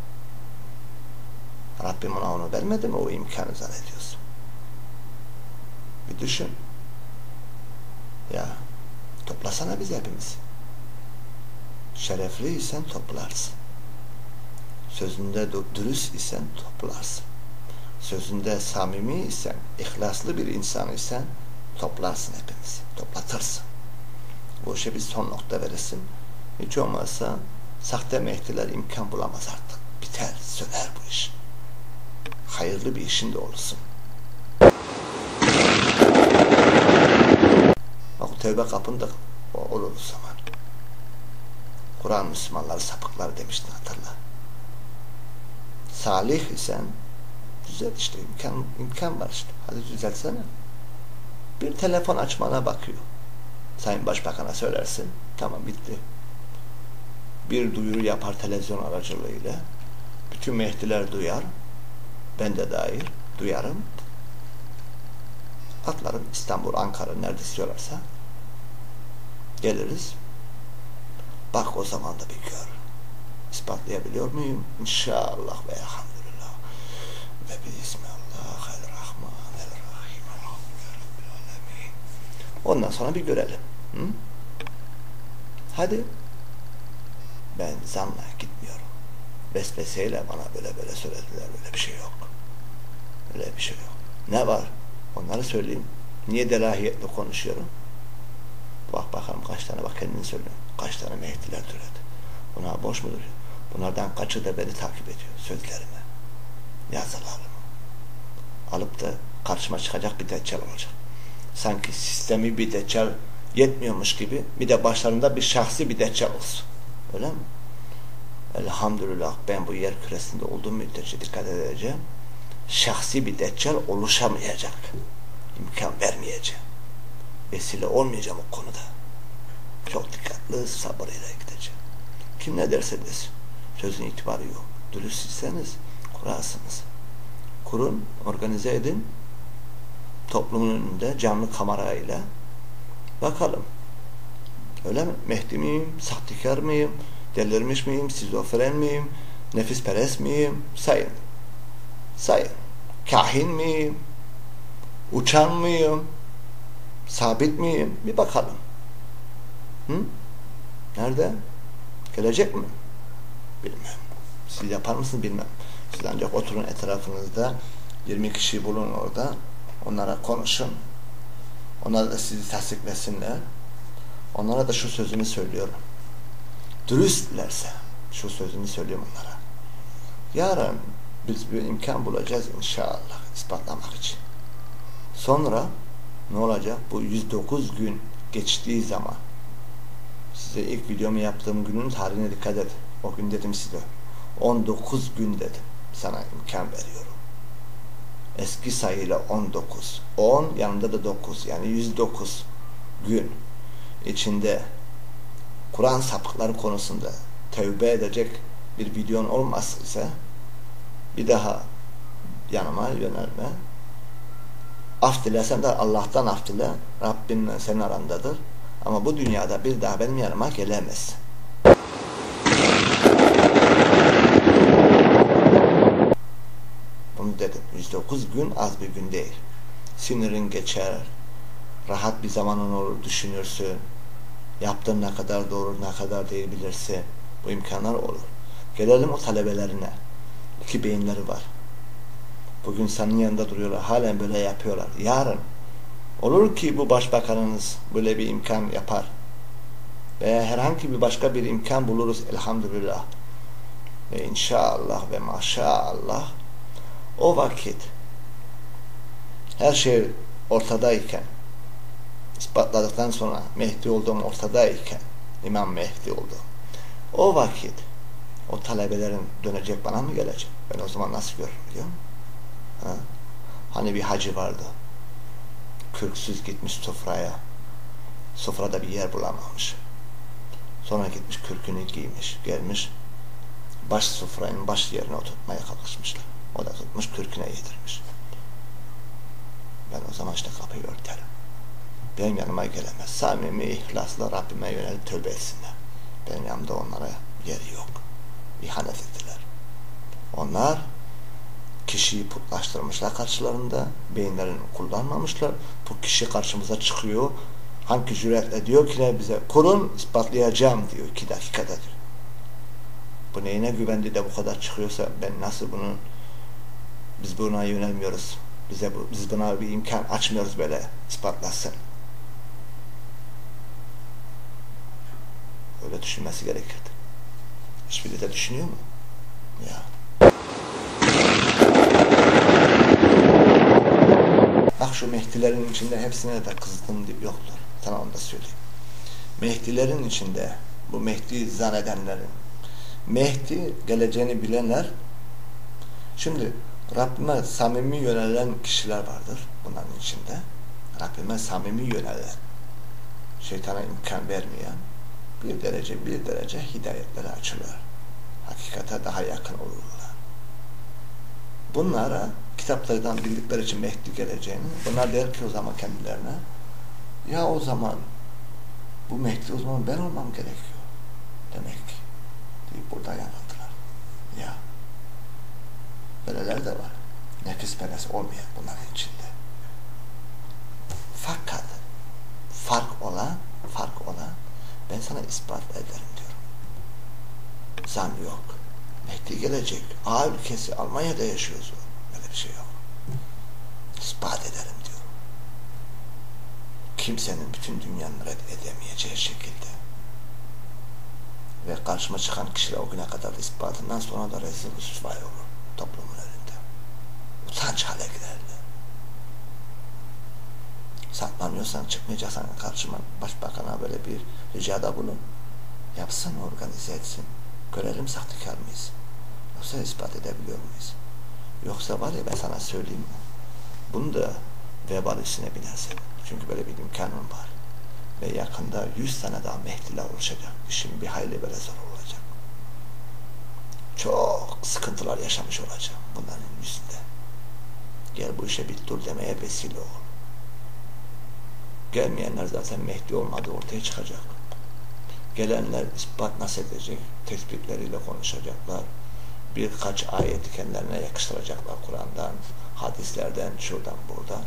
S1: Rabbim ona onu vermedi mi o imkanı zannediyorsun? Bir düşün. Ya toplasana biz hepimiz. Şerefliysen toplarsın. Sözünde dürüst isen toplarsın. Sözünde samimi isen, ihlaslı bir insan isen toplarsın hepimiz. Toplatırsın. Bu işe bir son nokta verirsin. Hiç olmazsa sahte Mehdiler imkan bulamaz artık. Biter, söner bu iş. Hayırlı bir işin de olursun. Bak tövbe kapındık. O olur o zaman. Kur'an Müslümanları sapıklar demiştin, hatırla. Salih isen düzel işte, imkan, imkan var işte. Hadi düzelsene. Bir telefon açmana bakıyor. Sayın Başbakan'a söylersin. Tamam, bitti. Bir duyuru yapar televizyon aracılığıyla. Bütün Mehdiler duyar. Ben de dahil duyarım. Atlarım İstanbul, Ankara nerede istiyorlarsa. Geliriz. Bak o zaman da bir gör. İspatlayabiliyor muyum? İnşallah ve elhamdülillah. Ve bismillahirrahmanirrahim. Ondan sonra bir görelim. Hı? Hadi. Ben zanla gitmiyorum. Vesveseyle bana böyle böyle söylediler. Öyle bir şey yok. Öyle bir şey yok. Ne var? Onları söyleyeyim. Niye delahiyetle konuşuyorum? Bak bakalım kaç tane, bak kendini söylüyorum. Kaç tane Mehdiler türedi. Buna boş mudur? Bunlardan kaçı da beni takip ediyor. Sözlerime. Yazılarımı. Alıp da karşıma çıkacak bir deccal olacak. Sanki sistemi bir deccal yetmiyormuş gibi bir de başlarında bir şahsi bir deccal olsun. Öyle mi? Elhamdülillah ben bu yer küresinde olduğum müddetçe dikkat edeceğim. Şahsi bir deccal oluşamayacak. İmkan vermeyeceğim. Vesile olmayacağım o konuda. Çok dikkatli, sabırıyla gideceğim. Kim ne derse desin. Sözün itibarı yok. Dürüstseniz kurarsınız. Kurun, organize edin. Toplumun önünde canlı kamerayla bakalım. Öyle mi? Mehdi miyim? Sahtekar mıyım? Delirmiş miyim? Şizofren miyim? Nefisperest miyim? Sayın. Sayın. Kahin miyim? Uçan mıyım? Sabit miyim? Bir bakalım. Hı? Nerede? Gelecek mi? Bilmiyorum. Siz yapar mısınız bilmem. Siz ancak oturun etrafınızda, yirmi kişi bulun orada. Onlara konuşun. Onlar da sizi tasdiklesinler. Onlara da şu sözümü söylüyorum. Dürüstlerse şu sözümü söylüyorum onlara. Yarın biz bir imkan bulacağız inşallah ispatlamak için. Sonra ne olacak? Bu yüz dokuz gün geçtiği zaman, size ilk videomu yaptığım günün tarihine dikkat edin. O gün dedim size. on dokuz gün dedim. Sana imkan veriyorum. Eski sayıyla on dokuz. on yanında da dokuz. Yani yüz dokuz gün içinde Kur'an sapıkları konusunda tövbe edecek bir videon olmaz ise bir daha yanıma yönelme. Af dilesen de Allah'tan af dile. Rabbinle senin arandadır. Ama bu dünyada bir daha benim yanıma gelemez. Bunu dedim. yüz dokuz gün az bir gün değil. Sinirin geçer. Rahat bir zamanın olur, düşünürsün. Yaptığın ne kadar doğru, ne kadar değil bilirsin. Bu imkanlar olur. Gelelim o talebelerine. İki beyinleri var. Bugün senin yanında duruyorlar. Halen böyle yapıyorlar. Yarın olur ki bu başbakanınız böyle bir imkan yapar. Veya herhangi bir başka bir imkan buluruz elhamdülillah. Ve inşallah ve maşallah o vakit her şey ortadayken, ispatladıktan sonra Mehdi olduğum ortadayken, İmam Mehdi oldu. O vakit o talebelerin dönecek bana mı gelecek? Ben o zaman nasıl görürüm biliyor musun? Ha? Hani bir hacı vardı. Kürksüz gitmiş sofraya. Sofrada bir yer bulamamış. Sonra gitmiş kürkünü giymiş. Gelmiş baş sofranın baş yerine oturtmaya kalkışmışlar. O da tutmuş kürküne yedirmiş. Ben o zaman işte kapıyı örterim. Benim yanıma gelemez. Samimi ihlasla Rabbime yönelip tövbe etsinler. Benim yanımda onlara yeri yok. İhanet ettiler. Onlar kişiyi putlaştırmışlar karşılarında. Beyinlerini kullanmamışlar. Bu kişi karşımıza çıkıyor. Hangi cüretle diyor ki ne bize? Kurun ispatlayacağım diyor. iki dakikada diyor. Bu neyine güvendi de bu kadar çıkıyorsa ben nasıl bunu biz buna yönelmiyoruz. Bize bu, biz buna bir imkan açmıyoruz böyle ispatlasın. Öyle düşünmesi gerekirdi. Hiçbiri de düşünüyor mu? Ya. Bak şu Mehdilerin içinde hepsine de kızdım yoktur. Sana onu da söyleyeyim. Mehdilerin içinde bu Mehdi zannedenlerin Mehdi geleceğini bilenler şimdi Rabbime samimi yönelen kişiler vardır bunların içinde. Rabbime samimi yönelen, şeytana imkan vermeyen bir derece bir derece hidayetlere açılır. Hakikate daha yakın olurlar. Bunlara kitaplardan bildikleri için Mehdi geleceğini, bunlar der ki o zaman kendilerine ya o zaman bu Mehdi o zaman ben olmam gerekiyor. Demek ki deyip burada yanıldılar. Ya böyleler de var. Nefisperest olmayan bunların içinde. Fakat fark olan, fark olan ben sana ispat ederim diyorum. Zan yok. Mehdi gelecek. A ülkesi Almanya'da yaşıyoruz. Böyle bir şey yok. İspat ederim diyor. Kimsenin bütün dünyanın red edemeyeceği şekilde. Ve karşıma çıkan kişiler o güne kadar ispatından sonra da rezil rüsvay olur toplumun önünde. Utanç hale giderler. Saklanıyorsan, çıkmayacaksan karşıma başbakana böyle bir ricada bulun. Yapsın, organize etsin. Görelim sahtekar mıyız? Yoksa ispat edebiliyor muyuz? Yoksa var ya ben sana söyleyeyim mi? Bunu da vebalisine binersin. Çünkü böyle bir imkanım var. Ve yakında yüz tane daha Mehdiler oluşacak. İşim bir hayli böyle zor olacak. Çok sıkıntılar yaşamış olacağım bunların yüzünde. Gel bu işe bir dur demeye vesile ol. Gelmeyenler zaten Mehdi olmadı ortaya çıkacak. Gelenler ispat nasıl edecek? Tespitleriyle konuşacaklar. Birkaç ayeti kendilerine yakıştıracaklar Kur'an'dan, hadislerden, şuradan buradan.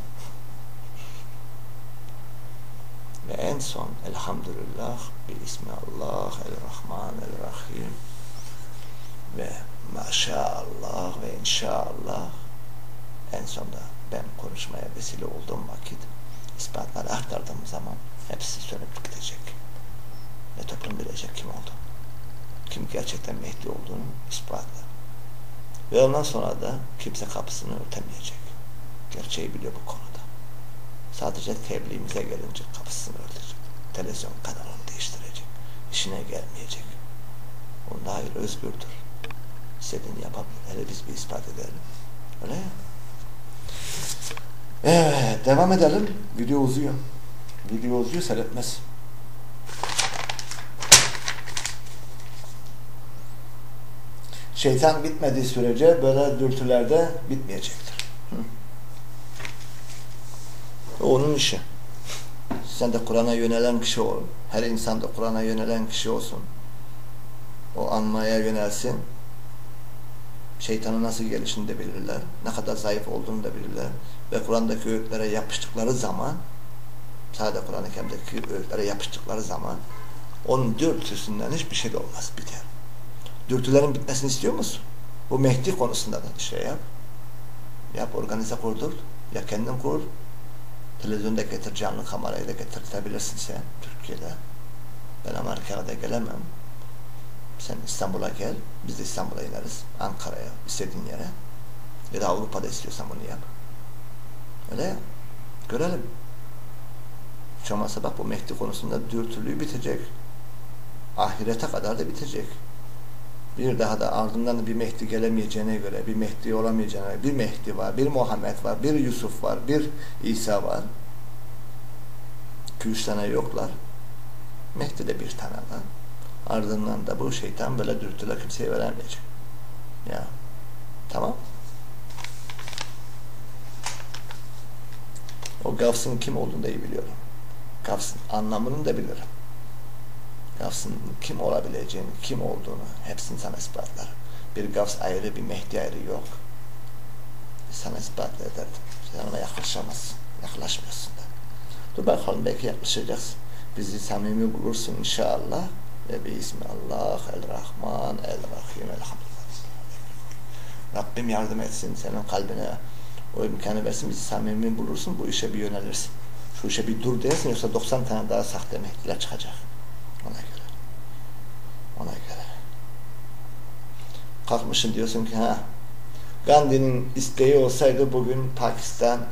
S1: Ve en son elhamdülillah bir ismi Allah el-Rahman el-Rahim ve maşallah ve inşallah en sonunda ben konuşmaya vesile olduğum vakit ispatları aktardığım zaman hepsi sönüp gidecek. Ve toplum bilecek kim oldu. Kim gerçekten Mehdi olduğunu ispatlar. Ve ondan sonra da kimse kapısını örtemeyecek. Gerçeği biliyor bu konuda. Sadece tebliğimize gelince kapısını örtecek. Televizyon kanalını değiştirecek. İşine gelmeyecek. Onda hayır özgürdür. İstediğini yapabilir. Hele biz bir ispat edelim. Öyle ya. Evet, devam edelim. Video uzuyor. Video uzuyor, seyretmez. Şeytan bitmediği sürece böyle dürtülerde bitmeyecektir. Hı. O onun işi. Sen de Kur'an'a yönelen kişi ol. Her insan da Kur'an'a yönelen kişi olsun. O anmaya yönelsin. Şeytanın nasıl gelişini de bilirler. Ne kadar zayıf olduğunu da bilirler. Ve Kur'an'daki öğütlere yapıştıkları zaman, sadece Kur'an-ı Kerim'deki öğütlere yapıştıkları zaman onun dürtüsünden hiçbir şey de olmaz, biter. Dürtülerin bitmesini istiyor musun? Bu Mehdi konusunda da şey yap. Yap, organize kurdur. Ya kendin kur. Televizyonda getir, canlı kamerayı da getirtebilirsin sen Türkiye'de. Ben Amerika'ya da gelemem. Sen İstanbul'a gel. Biz de İstanbul'a ineriz. Ankara'ya, istediğin yere. Ya da Avrupa'da istiyorsan bunu yap. Öyle ya. Görelim. Hiç olmazsa bak bu Mehdi konusunda dürtülüğü bitecek. Ahirete kadar da bitecek. Bir daha da ardından da bir Mehdi gelemeyeceğine göre, bir Mehdi olamayacağına göre, bir Mehdi var, bir Muhammed var, bir Yusuf var, bir İsa var. iki üç tane yoklar. Mehdi de bir tane var. Ardından da bu şeytan böyle dürtüler kimseye veremeyecek. Ya. Tamam. O Gavs'ın kim olduğunu da iyi biliyorum. Gavs'ın anlamını da bilirim. Gavs'ın kim olabileceğini, kim olduğunu hepsini sana ispatlarım. Bir Gavs ayrı, bir Mehdi ayrı yok. Sana ispat ederdim. Sen ona yaklaşamazsın. Yaklaşmıyorsun da. Dur bakalım, belki yaklaşacaksın. Bizi samimi bulursun inşallah. Ve Bismillah, El-Rahman, El-Rahim, Elhamdülillah. Rabbim yardım etsin senin kalbine. O imkanı versin, bizi samimi bulursun, bu işe bir yönelirsin. Şu işe bir dur dersin, yoksa doksan tane daha sahte Mehdiler çıkacak. Ona göre. Ona göre. Kalkmışsın diyorsun ki ha, Gandhi'nin isteği olsaydı bugün Pakistan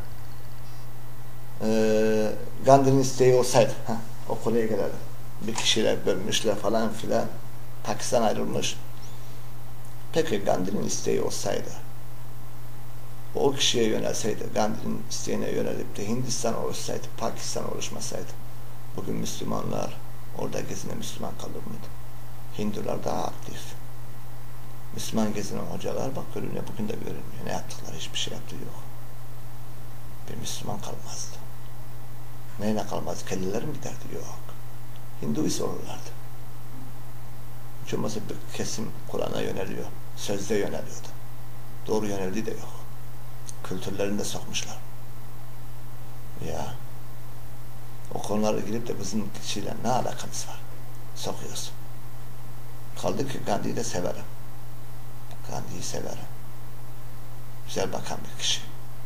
S1: e, Gandhi'nin isteği olsaydı ha, o konuya gelelim. Bir kişiler bölmüşler falan filan. Pakistan ayrılmış. Peki Gandhi'nin isteği olsaydı, o kişiye yönelseydi, Gandhi'nin isteğine yönelip de Hindistan oluşsaydı, Pakistan oluşmasaydı, bugün Müslümanlar orada gezine Müslüman kalır mıydı? Hindular daha aktif. Müslüman gezinen hocalar bak görünüyor, bugün de görünmüyor. Ne yaptıkları, hiçbir şey yaptığı yok. Bir Müslüman kalmazdı. Neyle kalmazdı? Kelleleri mi giderdi? Yok. Hinduist olurlardı. Hiç olmazsa bir kesim Kur'an'a yöneliyor. Sözde yöneliyordu. Doğru yöneldiği de yok. Kültürlerini de sokmuşlar. Ya o konulara girip de bizim kişiyle ne alakamız var? Sokuyoruz. Kaldı ki Gandhi'yi de severim. Gandhi'yi severim. Güzel bakan bir kişi.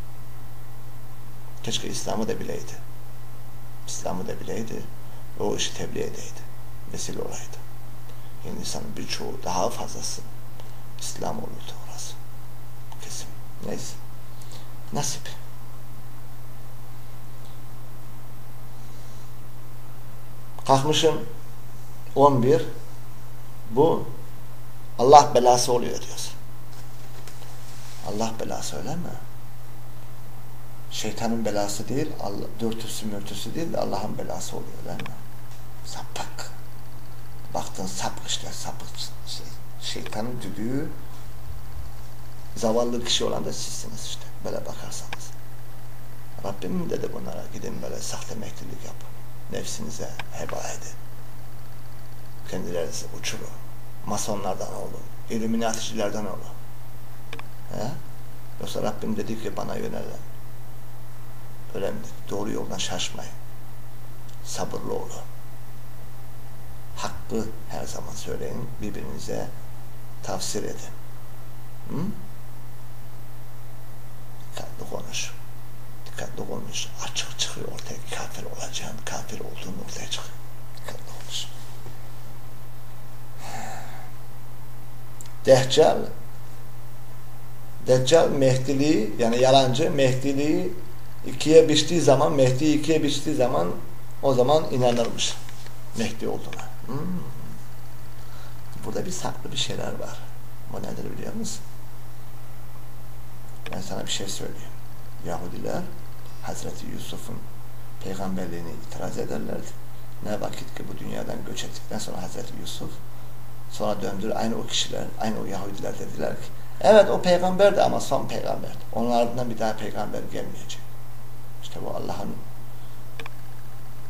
S1: Keşke İslam'ı da bileydi. İslam'ı da bileydi. O işi tebliğ edeydi. Vesile olaydı. Hindistan'ın birçoğu, daha fazlası İslam olurdu orası. Kesin. Neyse. Nasip. Kalkmışım on bir, bu Allah belası oluyor diyorsun. Allah belası öyle mi? Şeytanın belası değil, Allah, dürtüsü mürtüsü değil de Allah'ın belası oluyor öyle mi? Sapık. Baktın sapık işte, sapık. Şey, şeytanın düdüğü zavallı kişi olan da sizsiniz işte. Böyle bakarsanız. Rabbim dedi bunlara, gidin böyle sahte mehdilik yapın. Nefsinize heba edin. Kendilerinizi uçurun. Masonlardan olun. İlluminaticilerden olun. He? Yoksa Rabbim dedi ki bana yönelin. Önemli. Doğru yoldan şaşmayın. Sabırlı olun. Hakkı her zaman söyleyin. Birbirinize tavsiye edin. Hı? Dikkatli konuş. Dikkatli konuş. Açık çıkıyor ortaya. Kafir olacağın, kafir olduğun ortaya çıkıyor. Dikkatli konuş. Deccal Deccal Mehdiliği, yani yalancı Mehdiliği ikiye biçtiği zaman, Mehdi'yi ikiye biçtiği zaman o zaman inanırmış Mehdi olduğuna. Hmm. Burada bir saklı bir şeyler var. Bu nedir biliyor musun? Ben sana bir şey söyleyeyim. Yahudiler Hazreti Yusuf'un peygamberliğini itiraz ederlerdi. Ne vakit ki bu dünyadan göç ettikten sonra Hazreti Yusuf, sonra döndüler aynı o kişiler, aynı o Yahudiler dediler ki evet o peygamberdi ama son peygamberdi. Onun ardından bir daha peygamber gelmeyecek. İşte bu Allah'ın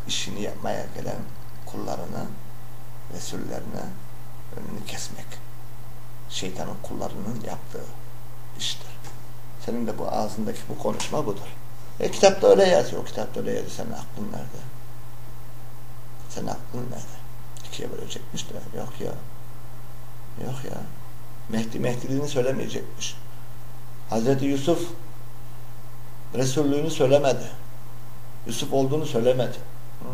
S1: işini yapmaya gelen kullarına, Resullerine önünü kesmek. Şeytanın kullarının yaptığı iştir. Senin de bu ağzındaki bu konuşma budur. E kitapta öyle yazıyor. O kitapta öyle yazıyor. Senin aklın nerede? Senin aklın nerede? İkiye bölecekmiş de. Yok ya. Yok ya. Mehdi Mehdiliğini söylemeyecekmiş. Hazreti Yusuf Resullüğünü söylemedi. Yusuf olduğunu söylemedi. Hı.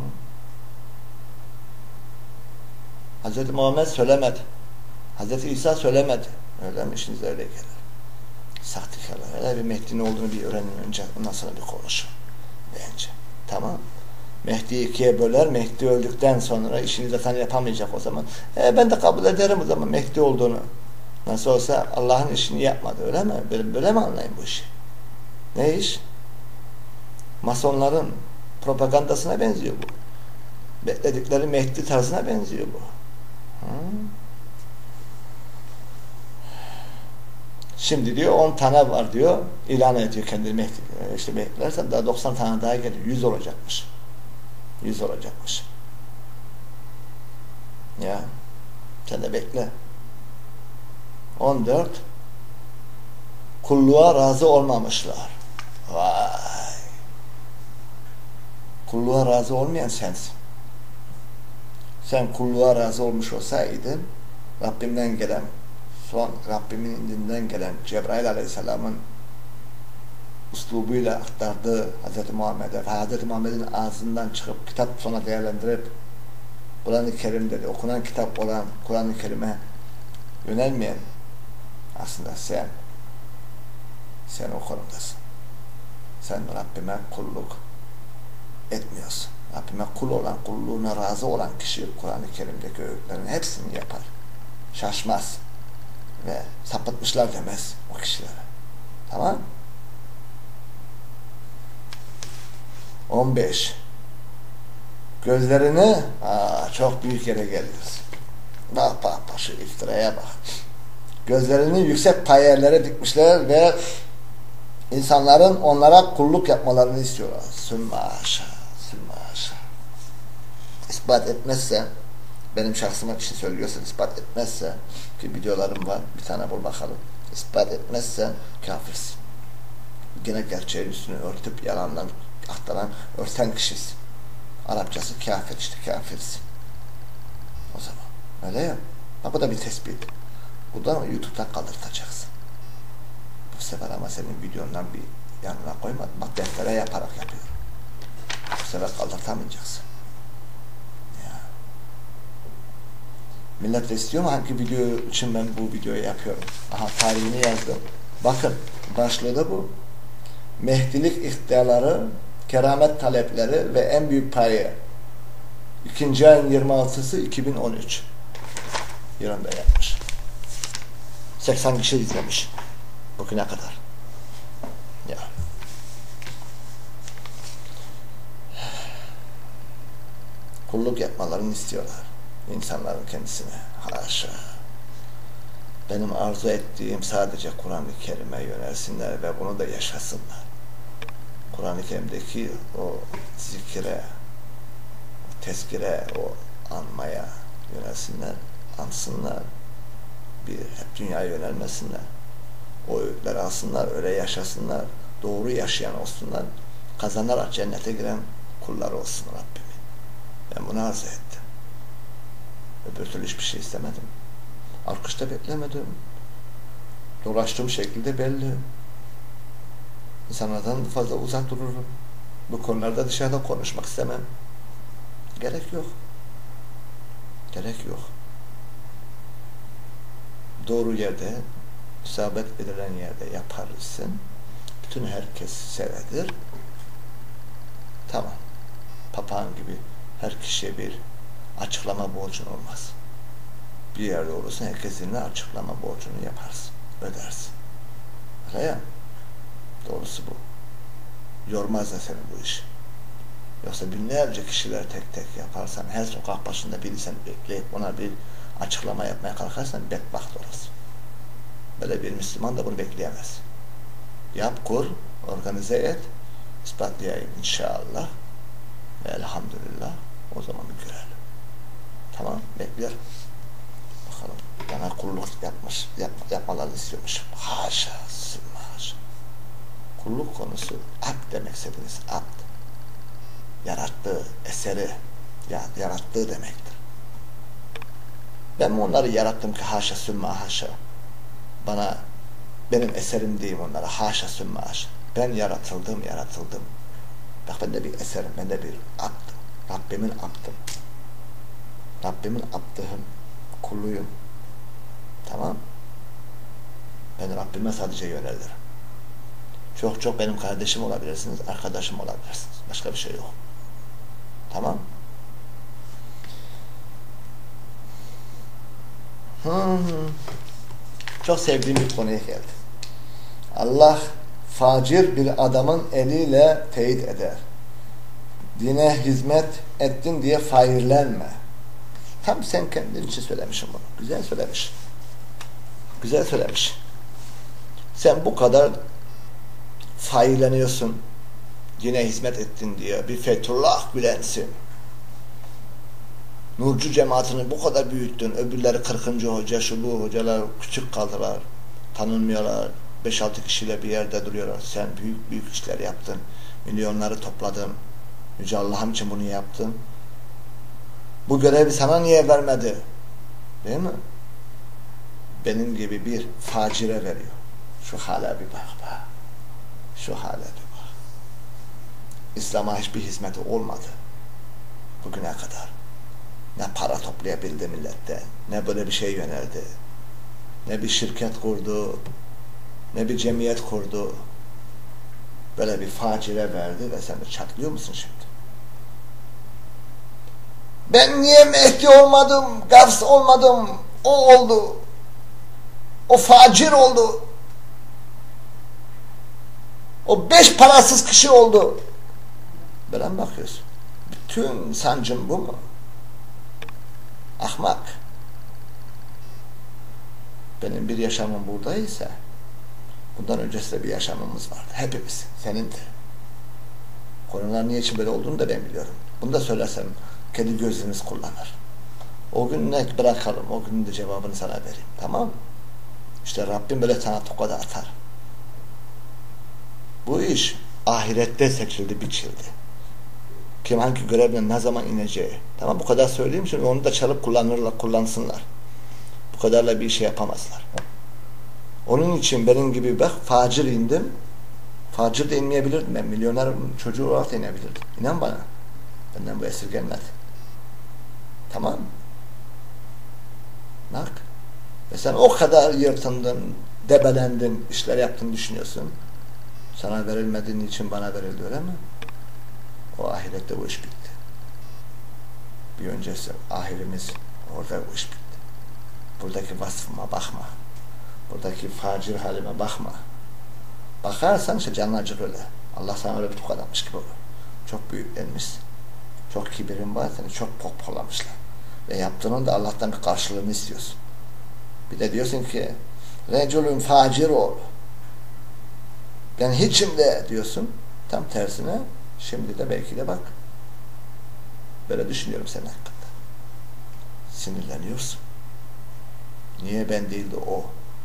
S1: Hazreti Muhammed söylemedi. Hazreti İsa söylemedi. Öyle mi? İşinize öyle gelir. Sahtekarlar. Öyle bir Mehdi'nin olduğunu bir öğrenin önce. Ondan sonra bir konuşun. Bence. Tamam. Mehdi'yi ikiye böler. Mehdi öldükten sonra işini zaten yapamayacak o zaman. E, ben de kabul ederim o zaman Mehdi olduğunu. Nasıl olsa Allah'ın işini yapmadı. Öyle mi? Böyle, böyle mi anlayın bu işi? Ne iş? Masonların propagandasına benziyor bu. Bekledikleri Mehdi tarzına benziyor bu. Hı? Şimdi diyor on tane var diyor. İlan ediyor kendini Mehdi. İşte beklersen daha doksan tane daha gelir. yüz olacakmış. yüz olacakmış. Ya sen de bekle. on dört kulluğa razı olmamışlar. Vay. Kulluğa razı olmayan sensin. Sen kulluğa razı olmuş olsaydın Rabbimden gelen son Rabbimin indinden gelen Cebrail Aleyhisselam'ın uslubuyla aktardığı Hz. Muhammed'e ve Hz. Muhammed'in ağzından çıkıp kitap sonra değerlendirip Kur'an-ı Kerim'de de okunan kitap olan Kur'an-ı Kerim'e yönelmeyen aslında sen sen o konumdasın. Sen Rabbime kulluk etmiyorsun. Rabbime kul olan, kulluğuna razı olan kişi Kur'an-ı Kerim'deki öğütlerin hepsini yapar. Şaşmaz. Ve sapıtmışlar demez o kişilere. Tamam? on beş Gözlerini aa, çok büyük yere geliyoruz. Bak bak bak şu iftiraya bak. Gözlerini yüksek payerlere dikmişler ve insanların onlara kulluk yapmalarını istiyorlar. Sümme aşağı, sümme aşağı. İspat etmezse, benim şahsıma kişi söylüyorsa ispat etmezse, ki videolarım var, bir tane bul bakalım. İspat etmezse kafirsin. Gene gerçeğin üstünü örtüp yalandan aktaran, örten kişisin. Arapçası kafir işte, kafirsin. O zaman. Öyle ya. Ha, bu da bir tespit. Bu da YouTube'dan kaldırtacaksın. Bu sefer ama senin videondan bir yanına koymadım. Bak deftere yaparak yapıyorum. Bu sefer kaldırtamayacaksın. Ya. Millet de istiyor mu hangi video için ben bu videoyu yapıyorum? Aha tarihini yazdım. Bakın başlığı da bu. Mehdilik ihtiyaları, keramet talepleri ve en büyük payı. İkinci ayın yirmi altısı iki bin on üç yılında yapmış. seksen kişi izlemiş bugüne kadar. Ya. Kulluk yapmalarını istiyorlar insanların kendisine. Haşa. Benim arzu ettiğim sadece Kur'an-ı Kerim'e yönelsinler ve bunu da yaşasınlar. Kur'an-ı Kerim'deki o zikire, o tezkire, o anmaya yönelsinler, ansınlar. Bir hep dünyaya yönelmesinler. O öğütleri alsınlar, öyle yaşasınlar. Doğru yaşayan olsunlar. Kazanarak cennete giren kullar olsun Rabbimin. Ben bunu arzu ettim. Öbür türlü hiçbir şey istemedim. Alkışta beklemedim. Dolaştığım şekilde belli. İnsanlardan fazla uzak dururum. Bu konularda dışarıda konuşmak istemem. Gerek yok. Gerek yok. Doğru yerde, isabet edilen yerde yaparsın. Bütün herkes sevedir. Tamam. Papağan gibi her kişiye bir açıklama borcun olmaz. Bir yerde olursa herkesin açıklama borcunu yaparsın. Ödersin. Öyle ya. Doğrusu bu. Yormaz da senin bu iş. Yoksa binlerce kişiler tek tek yaparsan, her sokak başında biri seni bekleyip ona bir açıklama yapmaya kalkarsan bedbaht olursun. Böyle bir Müslüman da bunu bekleyemez. Yap, kur, organize et, ispatlayayım inşallah. Ve elhamdülillah o zaman bir görelim. Tamam, beklerim. Bakalım, bana kulluk yapmış, yap, yapmalarını istiyormuş. Haşa, sümme haşa. Kulluk konusu, abd demek istediniz, abd. Yarattığı eseri, ya, yarattığı demektir. Ben mi onları yarattım ki haşa, sümme haşa. Bana, benim eserim diyeyim onlara, haşa, sümme haşa. Ben yaratıldım, yaratıldım. Bak ben de bir eserim, ben de bir abd. Rabbimin abdım. Rabbimin abdihim, kulluyum. Tamam. Ben Rabbime sadece yönelirim. Çok çok benim kardeşim olabilirsiniz, arkadaşım olabilirsiniz. Başka bir şey yok. Tamam. Hmm. Çok sevdiğim bir konuya geldi. Allah facir bir adamın eliyle teyit eder. Dine hizmet ettin diye fairlenme. Tam sen kendin için söylemişsin bunu. Güzel söylemiş. Güzel söylemiş. Sen bu kadar fairleniyorsun. Dine hizmet ettin diye. Bir Fethullah Gülensin. Nurcu cemaatini bu kadar büyüttün. Öbürleri kırkıncı hoca, şu bu hocalar küçük kaldılar. Tanınmıyorlar. beş altı kişiyle bir yerde duruyorlar. Sen büyük büyük işler yaptın. Milyonları topladın. Yüce Allah'ım için bunu yaptın. Bu görevi sana niye vermedi? Değil mi? Benim gibi bir facire veriyor. Şu hale bir bak bak. Şu hale bir bak. İslam'a hiçbir hizmeti olmadı. Bugüne kadar. Ne para toplayabildi millette. Ne böyle bir şey yöneldi. Ne bir şirket kurdu. Ne bir cemiyet kurdu. Böyle bir facire verdi ve sen de çatlıyor musun şimdi? Ben niye Mehdi olmadım, Gavs olmadım, o oldu, o facir oldu, o beş parasız kişi oldu. Böyle mi bakıyorsun? Bütün sancın bu mu? Ahmak. Benim bir yaşamım buradaysa, bundan öncesinde bir yaşamımız vardı. Hepimiz, senin de. Konular niçin böyle olduğunu da ben biliyorum. Bunu da söylersem, kendi gözünüz kullanır. O gün ne bırakalım, o günün de cevabını sana vereyim. Tamam mı? İşte Rabbim böyle sana tokadı atar. Bu iş ahirette seçildi, biçildi. Kim hangi görevle ne zaman ineceği. Tamam, bu kadar söyleyeyim, şimdi onu da çalıp kullanırlar, kullansınlar. Bu kadarla bir şey yapamazlar. Onun için benim gibi bak, facir indim. Facir de inmeyebilirdim. Ben milyoner çocuğu olarak da inebilirdim. İnan bana. Benden bu esirgenmedi. Tamam mı? Bak. Ve sen o kadar yırtındın, debelendin, işler yaptın düşünüyorsun. Sana verilmediğin için bana verildi, öyle mi? O ahirette bu iş bitti. Bir öncesi ahirimiz, orada bu iş bitti. Buradaki vasfıma bakma. Buradaki facir halime bakma. Bakarsan işte canın acır öyle. Allah sana öyle bir tokadamış gibi olur. Çok büyüklenmişsin. Çok kibirin var, seni çok pohpohlamışlar. Ve yaptığının da Allah'tan bir karşılığını istiyorsun. Bir de diyorsun ki reculun facir ol. Ben hiçim de diyorsun. Tam tersine şimdi de belki de bak. Böyle düşünüyorum senin hakkında. Sinirleniyorsun. Niye ben değil de o?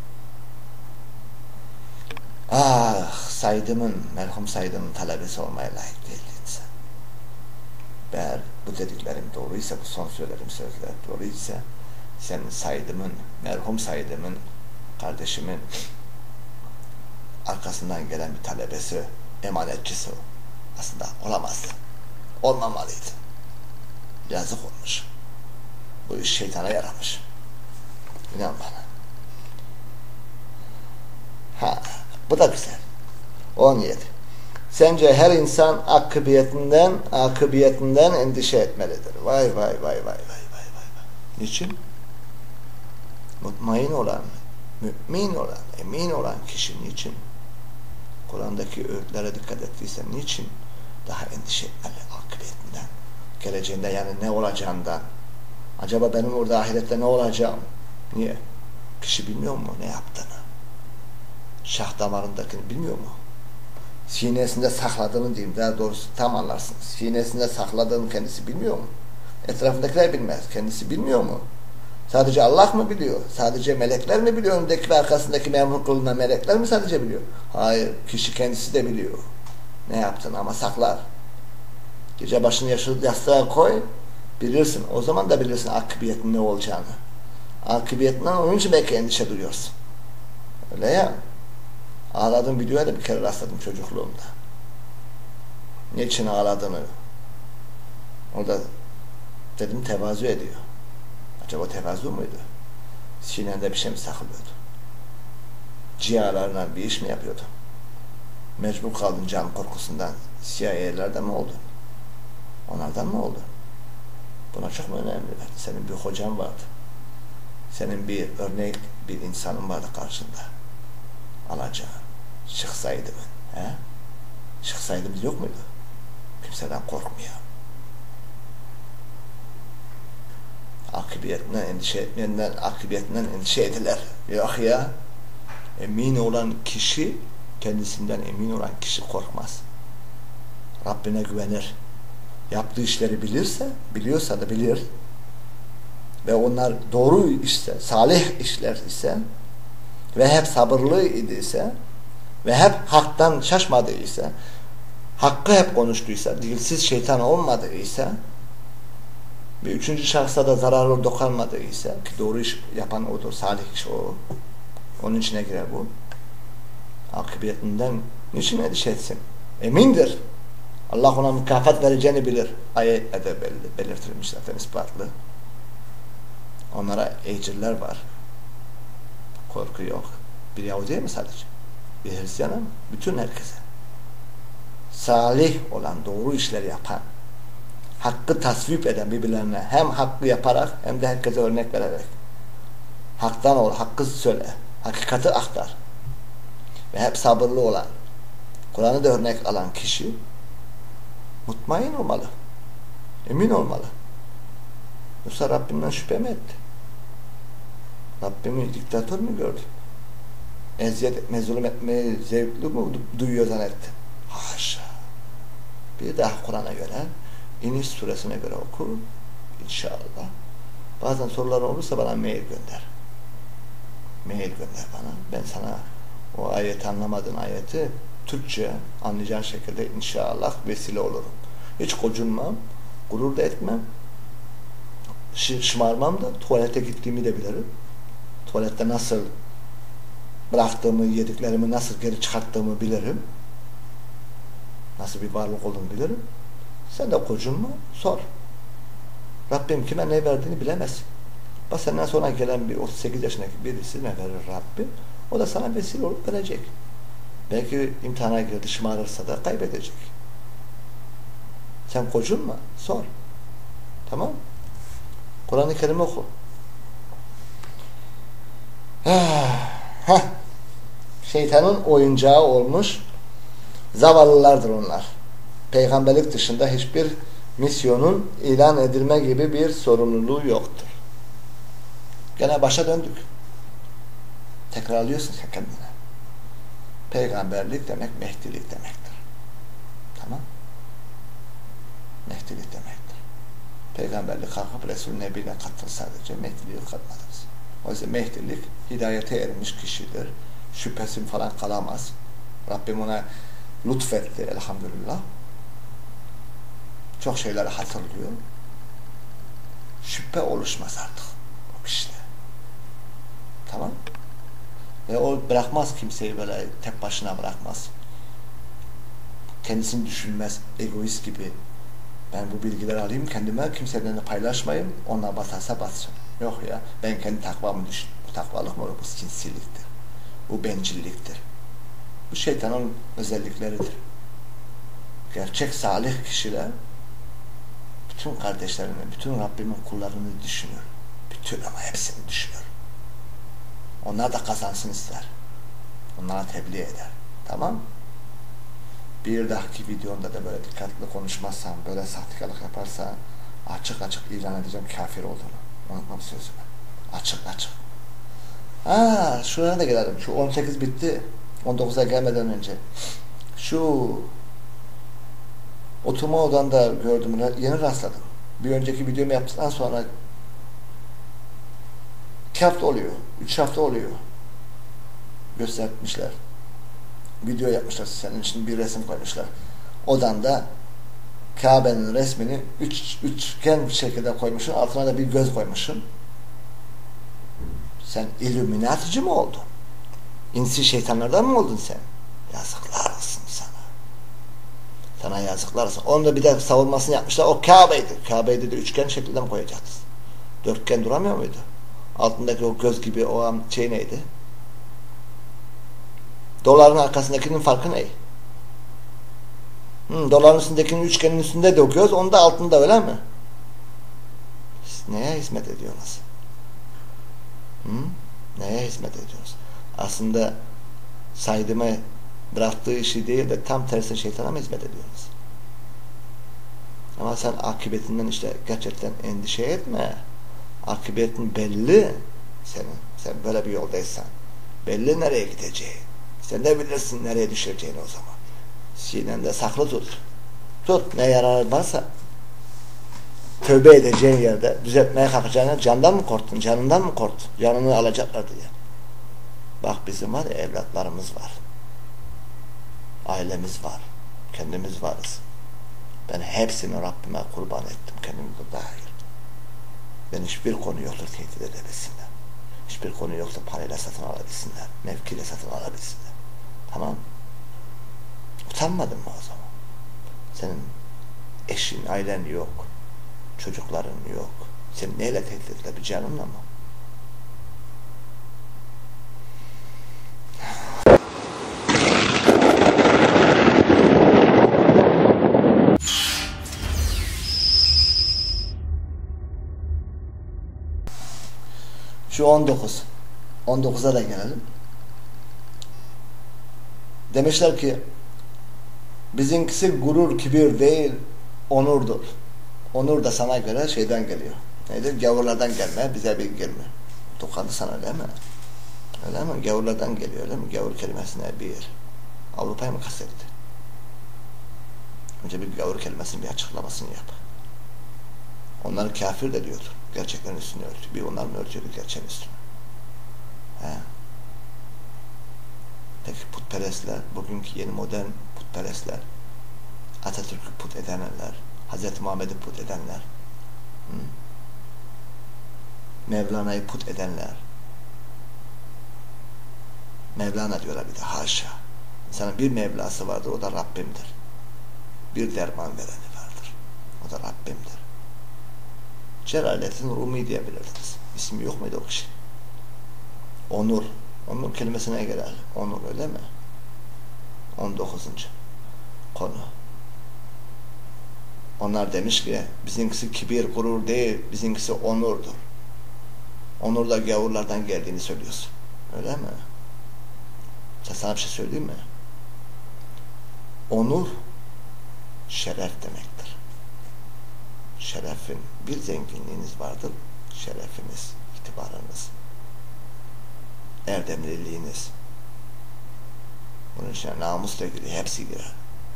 S1: Ah, Said'ımın, merhum Said'ımın talebesi olmaya layık değildin sen. Eğer bu dediklerim doğruysa, bu son söylerim sözler doğruysa, sen Said'ımın, merhum Said'ımın, kardeşimin arkasından gelen bir talebesi, emanetçisi o. Aslında olamaz. Olmamalıydı. Yazık olmuş. Bu iş şeytana yaramış. İnan bana. Ha, bu da güzel. on yedi. Sence her insan akıbiyetinden, akıbiyetinden endişe etmelidir. Vay vay vay vay vay vay vay. Niçin? Mutmain olan, mümin olan, emin olan kişi niçin? Kur'an'daki öğütlere dikkat ettiysen niçin daha endişe etmeli akıbiyetinden? Geleceğinde, yani ne olacağından. Acaba benim orada ahirette ne olacağım? Niye? Kişi bilmiyor mu ne yaptığını? Şah damarındakini bilmiyor mu? sinesinde sakladığını diyeyim, daha doğrusu tam anlarsınız. Sinesinde sakladığını kendisi bilmiyor mu? Etrafındakiler bilmez. Kendisi bilmiyor mu? Sadece Allah mı biliyor? Sadece melekler mi biliyor? Öndeki ve arkasındaki memur kılınan melekler mi sadece biliyor? Hayır. Kişi kendisi de biliyor. Ne yaptın ama saklar. Gece başını yastığa koy, bilirsin. O zaman da bilirsin akıbiyetin ne olacağını. Akıbiyetinden onun için belki endişe duyuyorsun. Öyle ya. Ağladığım videoya da bir kere rastladım çocukluğumda. Niçin ağladığını. Orada dedim tevazu ediyor. Acaba tevazu muydu? Sinende bir şey mi saklıyordu? Ciğerlerine bir iş mi yapıyordu? Mecbur kaldın can korkusundan. C I A'lerden mi oldu? Onlardan mı oldu? Buna çok mu önemli? Senin bir hocan vardı. Senin bir örnek bir insanın vardı karşında. Alacağın. Çıksaydı mı? He? Çıksaydımız yok muydu? Kimseden korkmuyor. Akıbiyetinden endişe etmeyenden akıbiyetinden endişe ediler. Yok ya. Emin olan kişi, kendisinden emin olan kişi korkmaz. Rabbine güvenir. Yaptığı işleri bilirse, biliyorsa da bilir. Ve onlar doğru işse, salih işler ise ve hep sabırlı idiyse ve hep haktan şaşmadıysa, hakkı hep konuştuysa, dilsiz şeytan olmadıysa, bir üçüncü şahsa da zararlı dokunmadıysa, ki doğru iş yapan odur, salih iş o, onun içine girer bu. Akıbiyetinden niçin endişe etsin? Emindir. Allah ona mükafat vereceğini bilir. Ayette de belirtilmiş zaten, ispatlı. Onlara ecirler var. Korku yok. Bir Yahudi'ye mi sadece? Bir Hristiyan'a mı? Bütün herkese. Salih olan, doğru işleri yapan, hakkı tasvip eden birbirlerine, hem hakkı yaparak hem de herkese örnek vererek, haktan ol, hakkı söyle, hakikati aktar ve hep sabırlı olan, Kur'an'ı da örnek alan kişi mutmain olmalı, emin olmalı. Yoksa Rabbimden şüphe mi etti? Rabbimi diktatör mü gördü? Eziyet etme, zulüm etmeyi zevkli mi duyuyor zannetti? Haşa! Bir daha Kur'an'a göre, İniş suresine göre oku inşallah. Bazen soruların olursa bana mail gönder. Mail gönder bana. Ben sana o ayeti, anlamadığın ayeti Türkçe anlayacağın şekilde inşallah vesile olurum. Hiç gocunmam, gurur da etmem, şımarmam da, tuvalete gittiğimi de bilirim. Tuvalette nasıl bıraktığımı, yediklerimi nasıl geri çıkarttığımı bilirim. Nasıl bir varlık olduğunu bilirim. Sen de gocunma, sor. Rabbim kime ne verdiğini bilemez. Bak senden sonra gelen bir otuz sekiz yaşındaki birisi ne verir Rabbim? O da sana vesile olup verecek. Belki imtihana girdi, şımarırsa da kaybedecek. Sen gocunma, sor. Tamam? Kur'an-ı Kerim oku. Heh. Şeytanın oyuncağı olmuş zavallılardır onlar. Peygamberlik dışında hiçbir misyonun ilan edilme gibi bir sorumluluğu yoktur. Gene başa döndük. Tekrarlıyorsun sen kendine. Peygamberlik demek Mehdilik demektir. Tamam? Mehdilik demektir. Peygamberlik kalkıp Resul-i Nebi'yle katıl sadece. Mehdiliği katmadınız. O yüzden Mehdilik hidayete ermiş kişidir. Şüphesi falan kalamaz. Rabbim ona lütfetti elhamdülillah. Çok şeyleri hatırlıyor. Şüphe oluşmaz artık o kişide. Tamam? Ve o bırakmaz kimseyi böyle tek başına bırakmaz. Kendisini düşünmez. Egoist gibi. Ben bu bilgileri alayım kendime, kimselerle paylaşmayayım. Onlar batarsa batsın. Yok ya. Ben kendi takvamı düşün. Bu takvalık mı olur? Bu sinsiliktir. Bu bencilliktir. Bu şeytanın özellikleridir. Gerçek salih kişiler bütün kardeşlerini, bütün Rabbimin kullarını düşünüyor. Bütün ama hepsini düşünüyor. Onlar da kazansın ister. Onlara tebliğ eder. Tamam? Bir dahaki videomda da böyle dikkatli konuşmazsam, böyle sahtekarlık yaparsa açık açık ilan edeceğim kafir olduğunu. Unutmam sözümü. Açık açık. Aa, şuraya da gelelim. Şu on sekiz bitti. on dokuza gelmeden önce. Şu oturma odanda gördüm, yeni rastladım. Bir önceki videomu yaptıktan sonra iki hafta oluyor, üç hafta oluyor. Göstermişler. Video yapmışlar, senin için bir resim koymuşlar. Odanda Kabe'nin resmini üç, üçgen bir şekilde koymuşsun, altına da bir göz koymuşsun. Sen illüminatıcı mı oldun? İnsi şeytanlardan mı oldun sen? Yazıklar olsun sana. Sana yazıklar olsun. Onu da bir de savunmasını yapmışlar. O Kabe'ydi. Kabe'yi de üçgen şeklinde mi koyacaktınız? Dörtgen duramıyor muydu? Altındaki o göz gibi o an şey neydi? Doların arkasındakinin farkı ne? Hmm, doların üstündekinin üçgenin üstünde de o göz, onun da altında, öyle mi? Siz neye hizmet ediyorsunuz? Hmm? Neye hizmet ediyoruz? Aslında saydığıma bıraktığı işi değil de tam tersi şeytana mı hizmet ediyoruz? Ama sen akıbetinden işte gerçekten endişe etme. Akıbetin belli senin. Sen böyle bir yoldaysan. Belli nereye gideceğin. Sen de bilirsin nereye düşeceğini o zaman. Sinende saklı tut. Tut, ne yararı varsa. Tövbe edeceğin yerde düzeltmeye kalkacağına candan mı korktun? Canından mı korktun? Canını alacaklar diye. Bak bizim var ya, evlatlarımız var. Ailemiz var. Kendimiz varız. Ben hepsini Rabbime kurban ettim. Kendimi de dahil. Ben hiçbir konu yoktur tehdit edebilsinler. Hiçbir konu yoktur parayla satın alabilsinler. Mevkiyle satın alabilsinler. Tamam. Utanmadın mı o zaman? Senin eşin, ailen yok. Çocukların yok. Sen neyle tehdit edilir? Bir canınla mı? Şu on dokuz. on dokuza da gelelim. Demişler ki bizimkisi gurur, kibir değil, onurdur. Onur da sana göre şeyden geliyor. Neydi? Gavurlardan gelme, bize bir gelme. Tokadı sana, öyle mi? Öyle mi? Gavurlardan geliyor, öyle mi? Gavur kelimesine bir. Avrupa'yı mı kastetti? Önce bir gavur kelimesinin bir açıklamasını yap. Onlar kafir de diyordu. Gerçeklerin üstünü örtü. Bir onlar mı örtüyordu gerçeğin üstünü? He. Peki putperestler, bugünkü yeni modern putperestler, Atatürk'ü put edenler, Hazreti Muhammed'i put edenler, hı? Mevlana'yı put edenler, Mevlana diyorlar bir de, haşa. İnsanın bir Mevlası vardır, o da Rabbimdir. Bir derman vereni vardır, o da Rabbimdir. Celaleddin Rumi diyebilirdiniz. İsmi yok muydu o kişi? Onur. Onur kelimesine gelir. Onur, öyle mi? on dokuzuncu konu. Onlar demiş ki bizimkisi kibir, gurur değil, bizimkisi onurdur. Onur da gavurlardan geldiğini söylüyorsun. Öyle mi? Sen sana bir şey söyleyeyim mi? Onur şeref demektir. Şerefin bir zenginliğiniz vardır. Şerefiniz, itibarınız, erdemliliğiniz. Bunun içine namusla ilgili hepsi girer.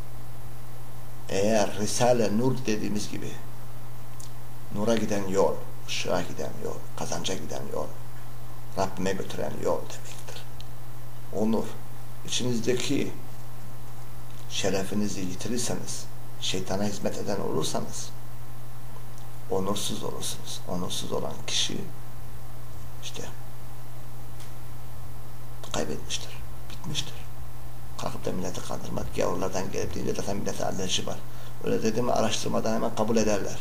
S1: Eğer Risale Nur dediğimiz gibi nura giden yol, ışığa giden yol, kazanca giden yol, Rabbime götüren yol demektir. Onur, içinizdeki şerefinizi yitirirseniz, şeytana hizmet eden olursanız onursuz olursunuz. Onursuz olan kişi işte kaybetmiştir, bitmiştir. Kalkıp da milleti kandırmak, gavurlardan gelip deyince zaten millete alerji var. Öyle dediğimi araştırmadan hemen kabul ederler.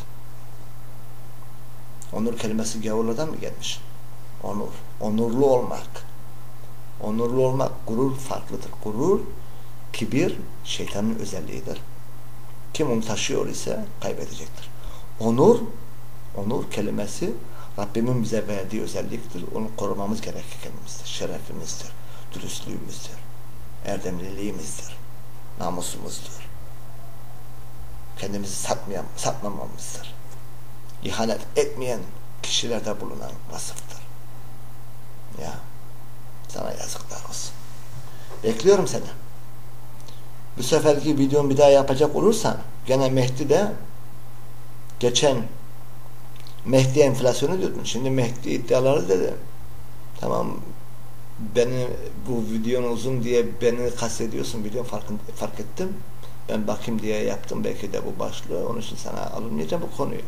S1: Onur kelimesi gavurlardan mı gelmiş? Onur, onurlu olmak. Onurlu olmak, gurur farklıdır. Gurur, kibir şeytanın özelliğidir. Kim onu taşıyor ise kaybedecektir. Onur, onur kelimesi Rabbimin bize verdiği özelliktir. Onu korumamız gerekir kendimizdir. Şerefimizdir, dürüstlüğümüzdür, erdemliliğimizdir, namusumuzdur. Kendimizi satmayan, satmamamızdır. İhanet etmeyen kişilerde bulunan vasıftır. Ya, sana yazıklar olsun. Bekliyorum seni. Bu seferki videomu bir daha yapacak olursan gene Mehdi de geçen Mehdi enflasyonu diyordun. Şimdi Mehdi iddiaları dedi. Tamam, beni bu videonun uzun diye beni kastediyorsun, biliyorum, farkın, fark ettim. Ben bakayım diye yaptım, belki de bu başlığı. Onun için sana alınmayacağım bu konuyu.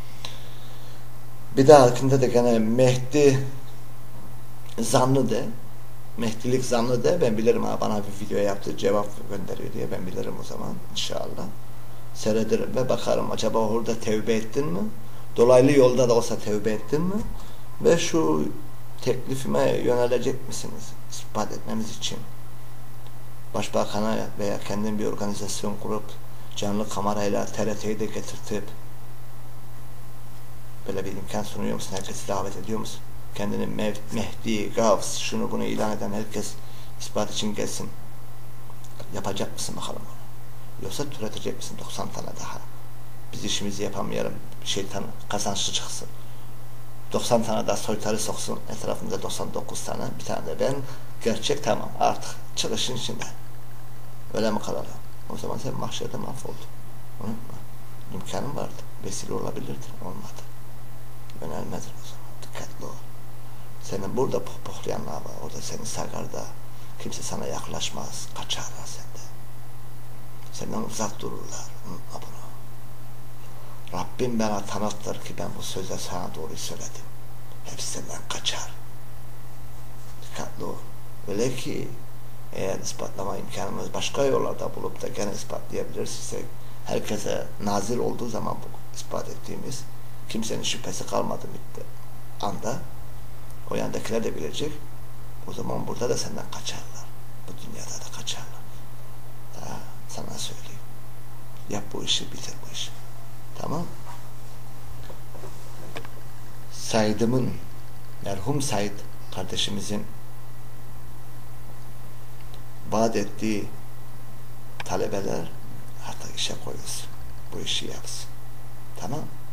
S1: Bir dahakinde de gene Mehdi zanlı de, Mehdilik zanlı de, ben bilirim ha, bana bir video yaptı, cevap gönderiyor diye ben bilirim o zaman inşallah. Seyrederim ve bakarım, acaba orada tevbe ettin mi? Dolaylı yolda da olsa tevbe ettin mi? Ve şu teklifime yönelecek misiniz? İspat etmemiz için. Başbakana veya kendin bir organizasyon kurup canlı kamerayla T R T'yi de getirtip böyle bir imkan sunuyor musun? Herkesi davet ediyor musun? Kendini Mehdi, Gavs, şunu bunu ilan eden herkes ispat için gelsin. Yapacak mısın bakalım onu? Yoksa türetecek misin doksan tane daha? Biz işimizi yapamayalım, şeytan kazançlı çıksın. doksan tane daha soytarı soksun, etrafında doksan dokuz tane, bir tane de ben, gerçek, tamam artık çalışın içinde. Öyle mi kalalım? O zaman sen mahşerde mahvoldun. Unutma. İmkanın vardı. Vesile olabilirdi. Olmadı. Önermedir o zaman. Dikkatli ol. Senin burada pohpohlayanlar var. Orada seni sagarda. Kimse sana yaklaşmaz. Kaçarlar sende. Senden uzak dururlar. Unutma bunu. Rabbim bana tanıktır ki ben bu sözle sana doğru söyledim. Hepsi senden kaçar. Dikkatli ol. Öyle ki eğer ispatlama imkanımız başka yollarda bulup da gene ispatlayabilirsek, herkese nazil olduğu zaman bu ispat ettiğimiz, kimsenin şüphesi kalmadı bitti anda o yandakiler de bilecek. O zaman burada da senden kaçarlar. Bu dünyada da kaçarlar. Daha sana söyleyeyim. Yap bu işi, bitir bu işi. Tamam. Said'imin, merhum Said kardeşimizin vaat ettiği talebeler artık işe koyulsun. Bu işi yapsın. Tamam.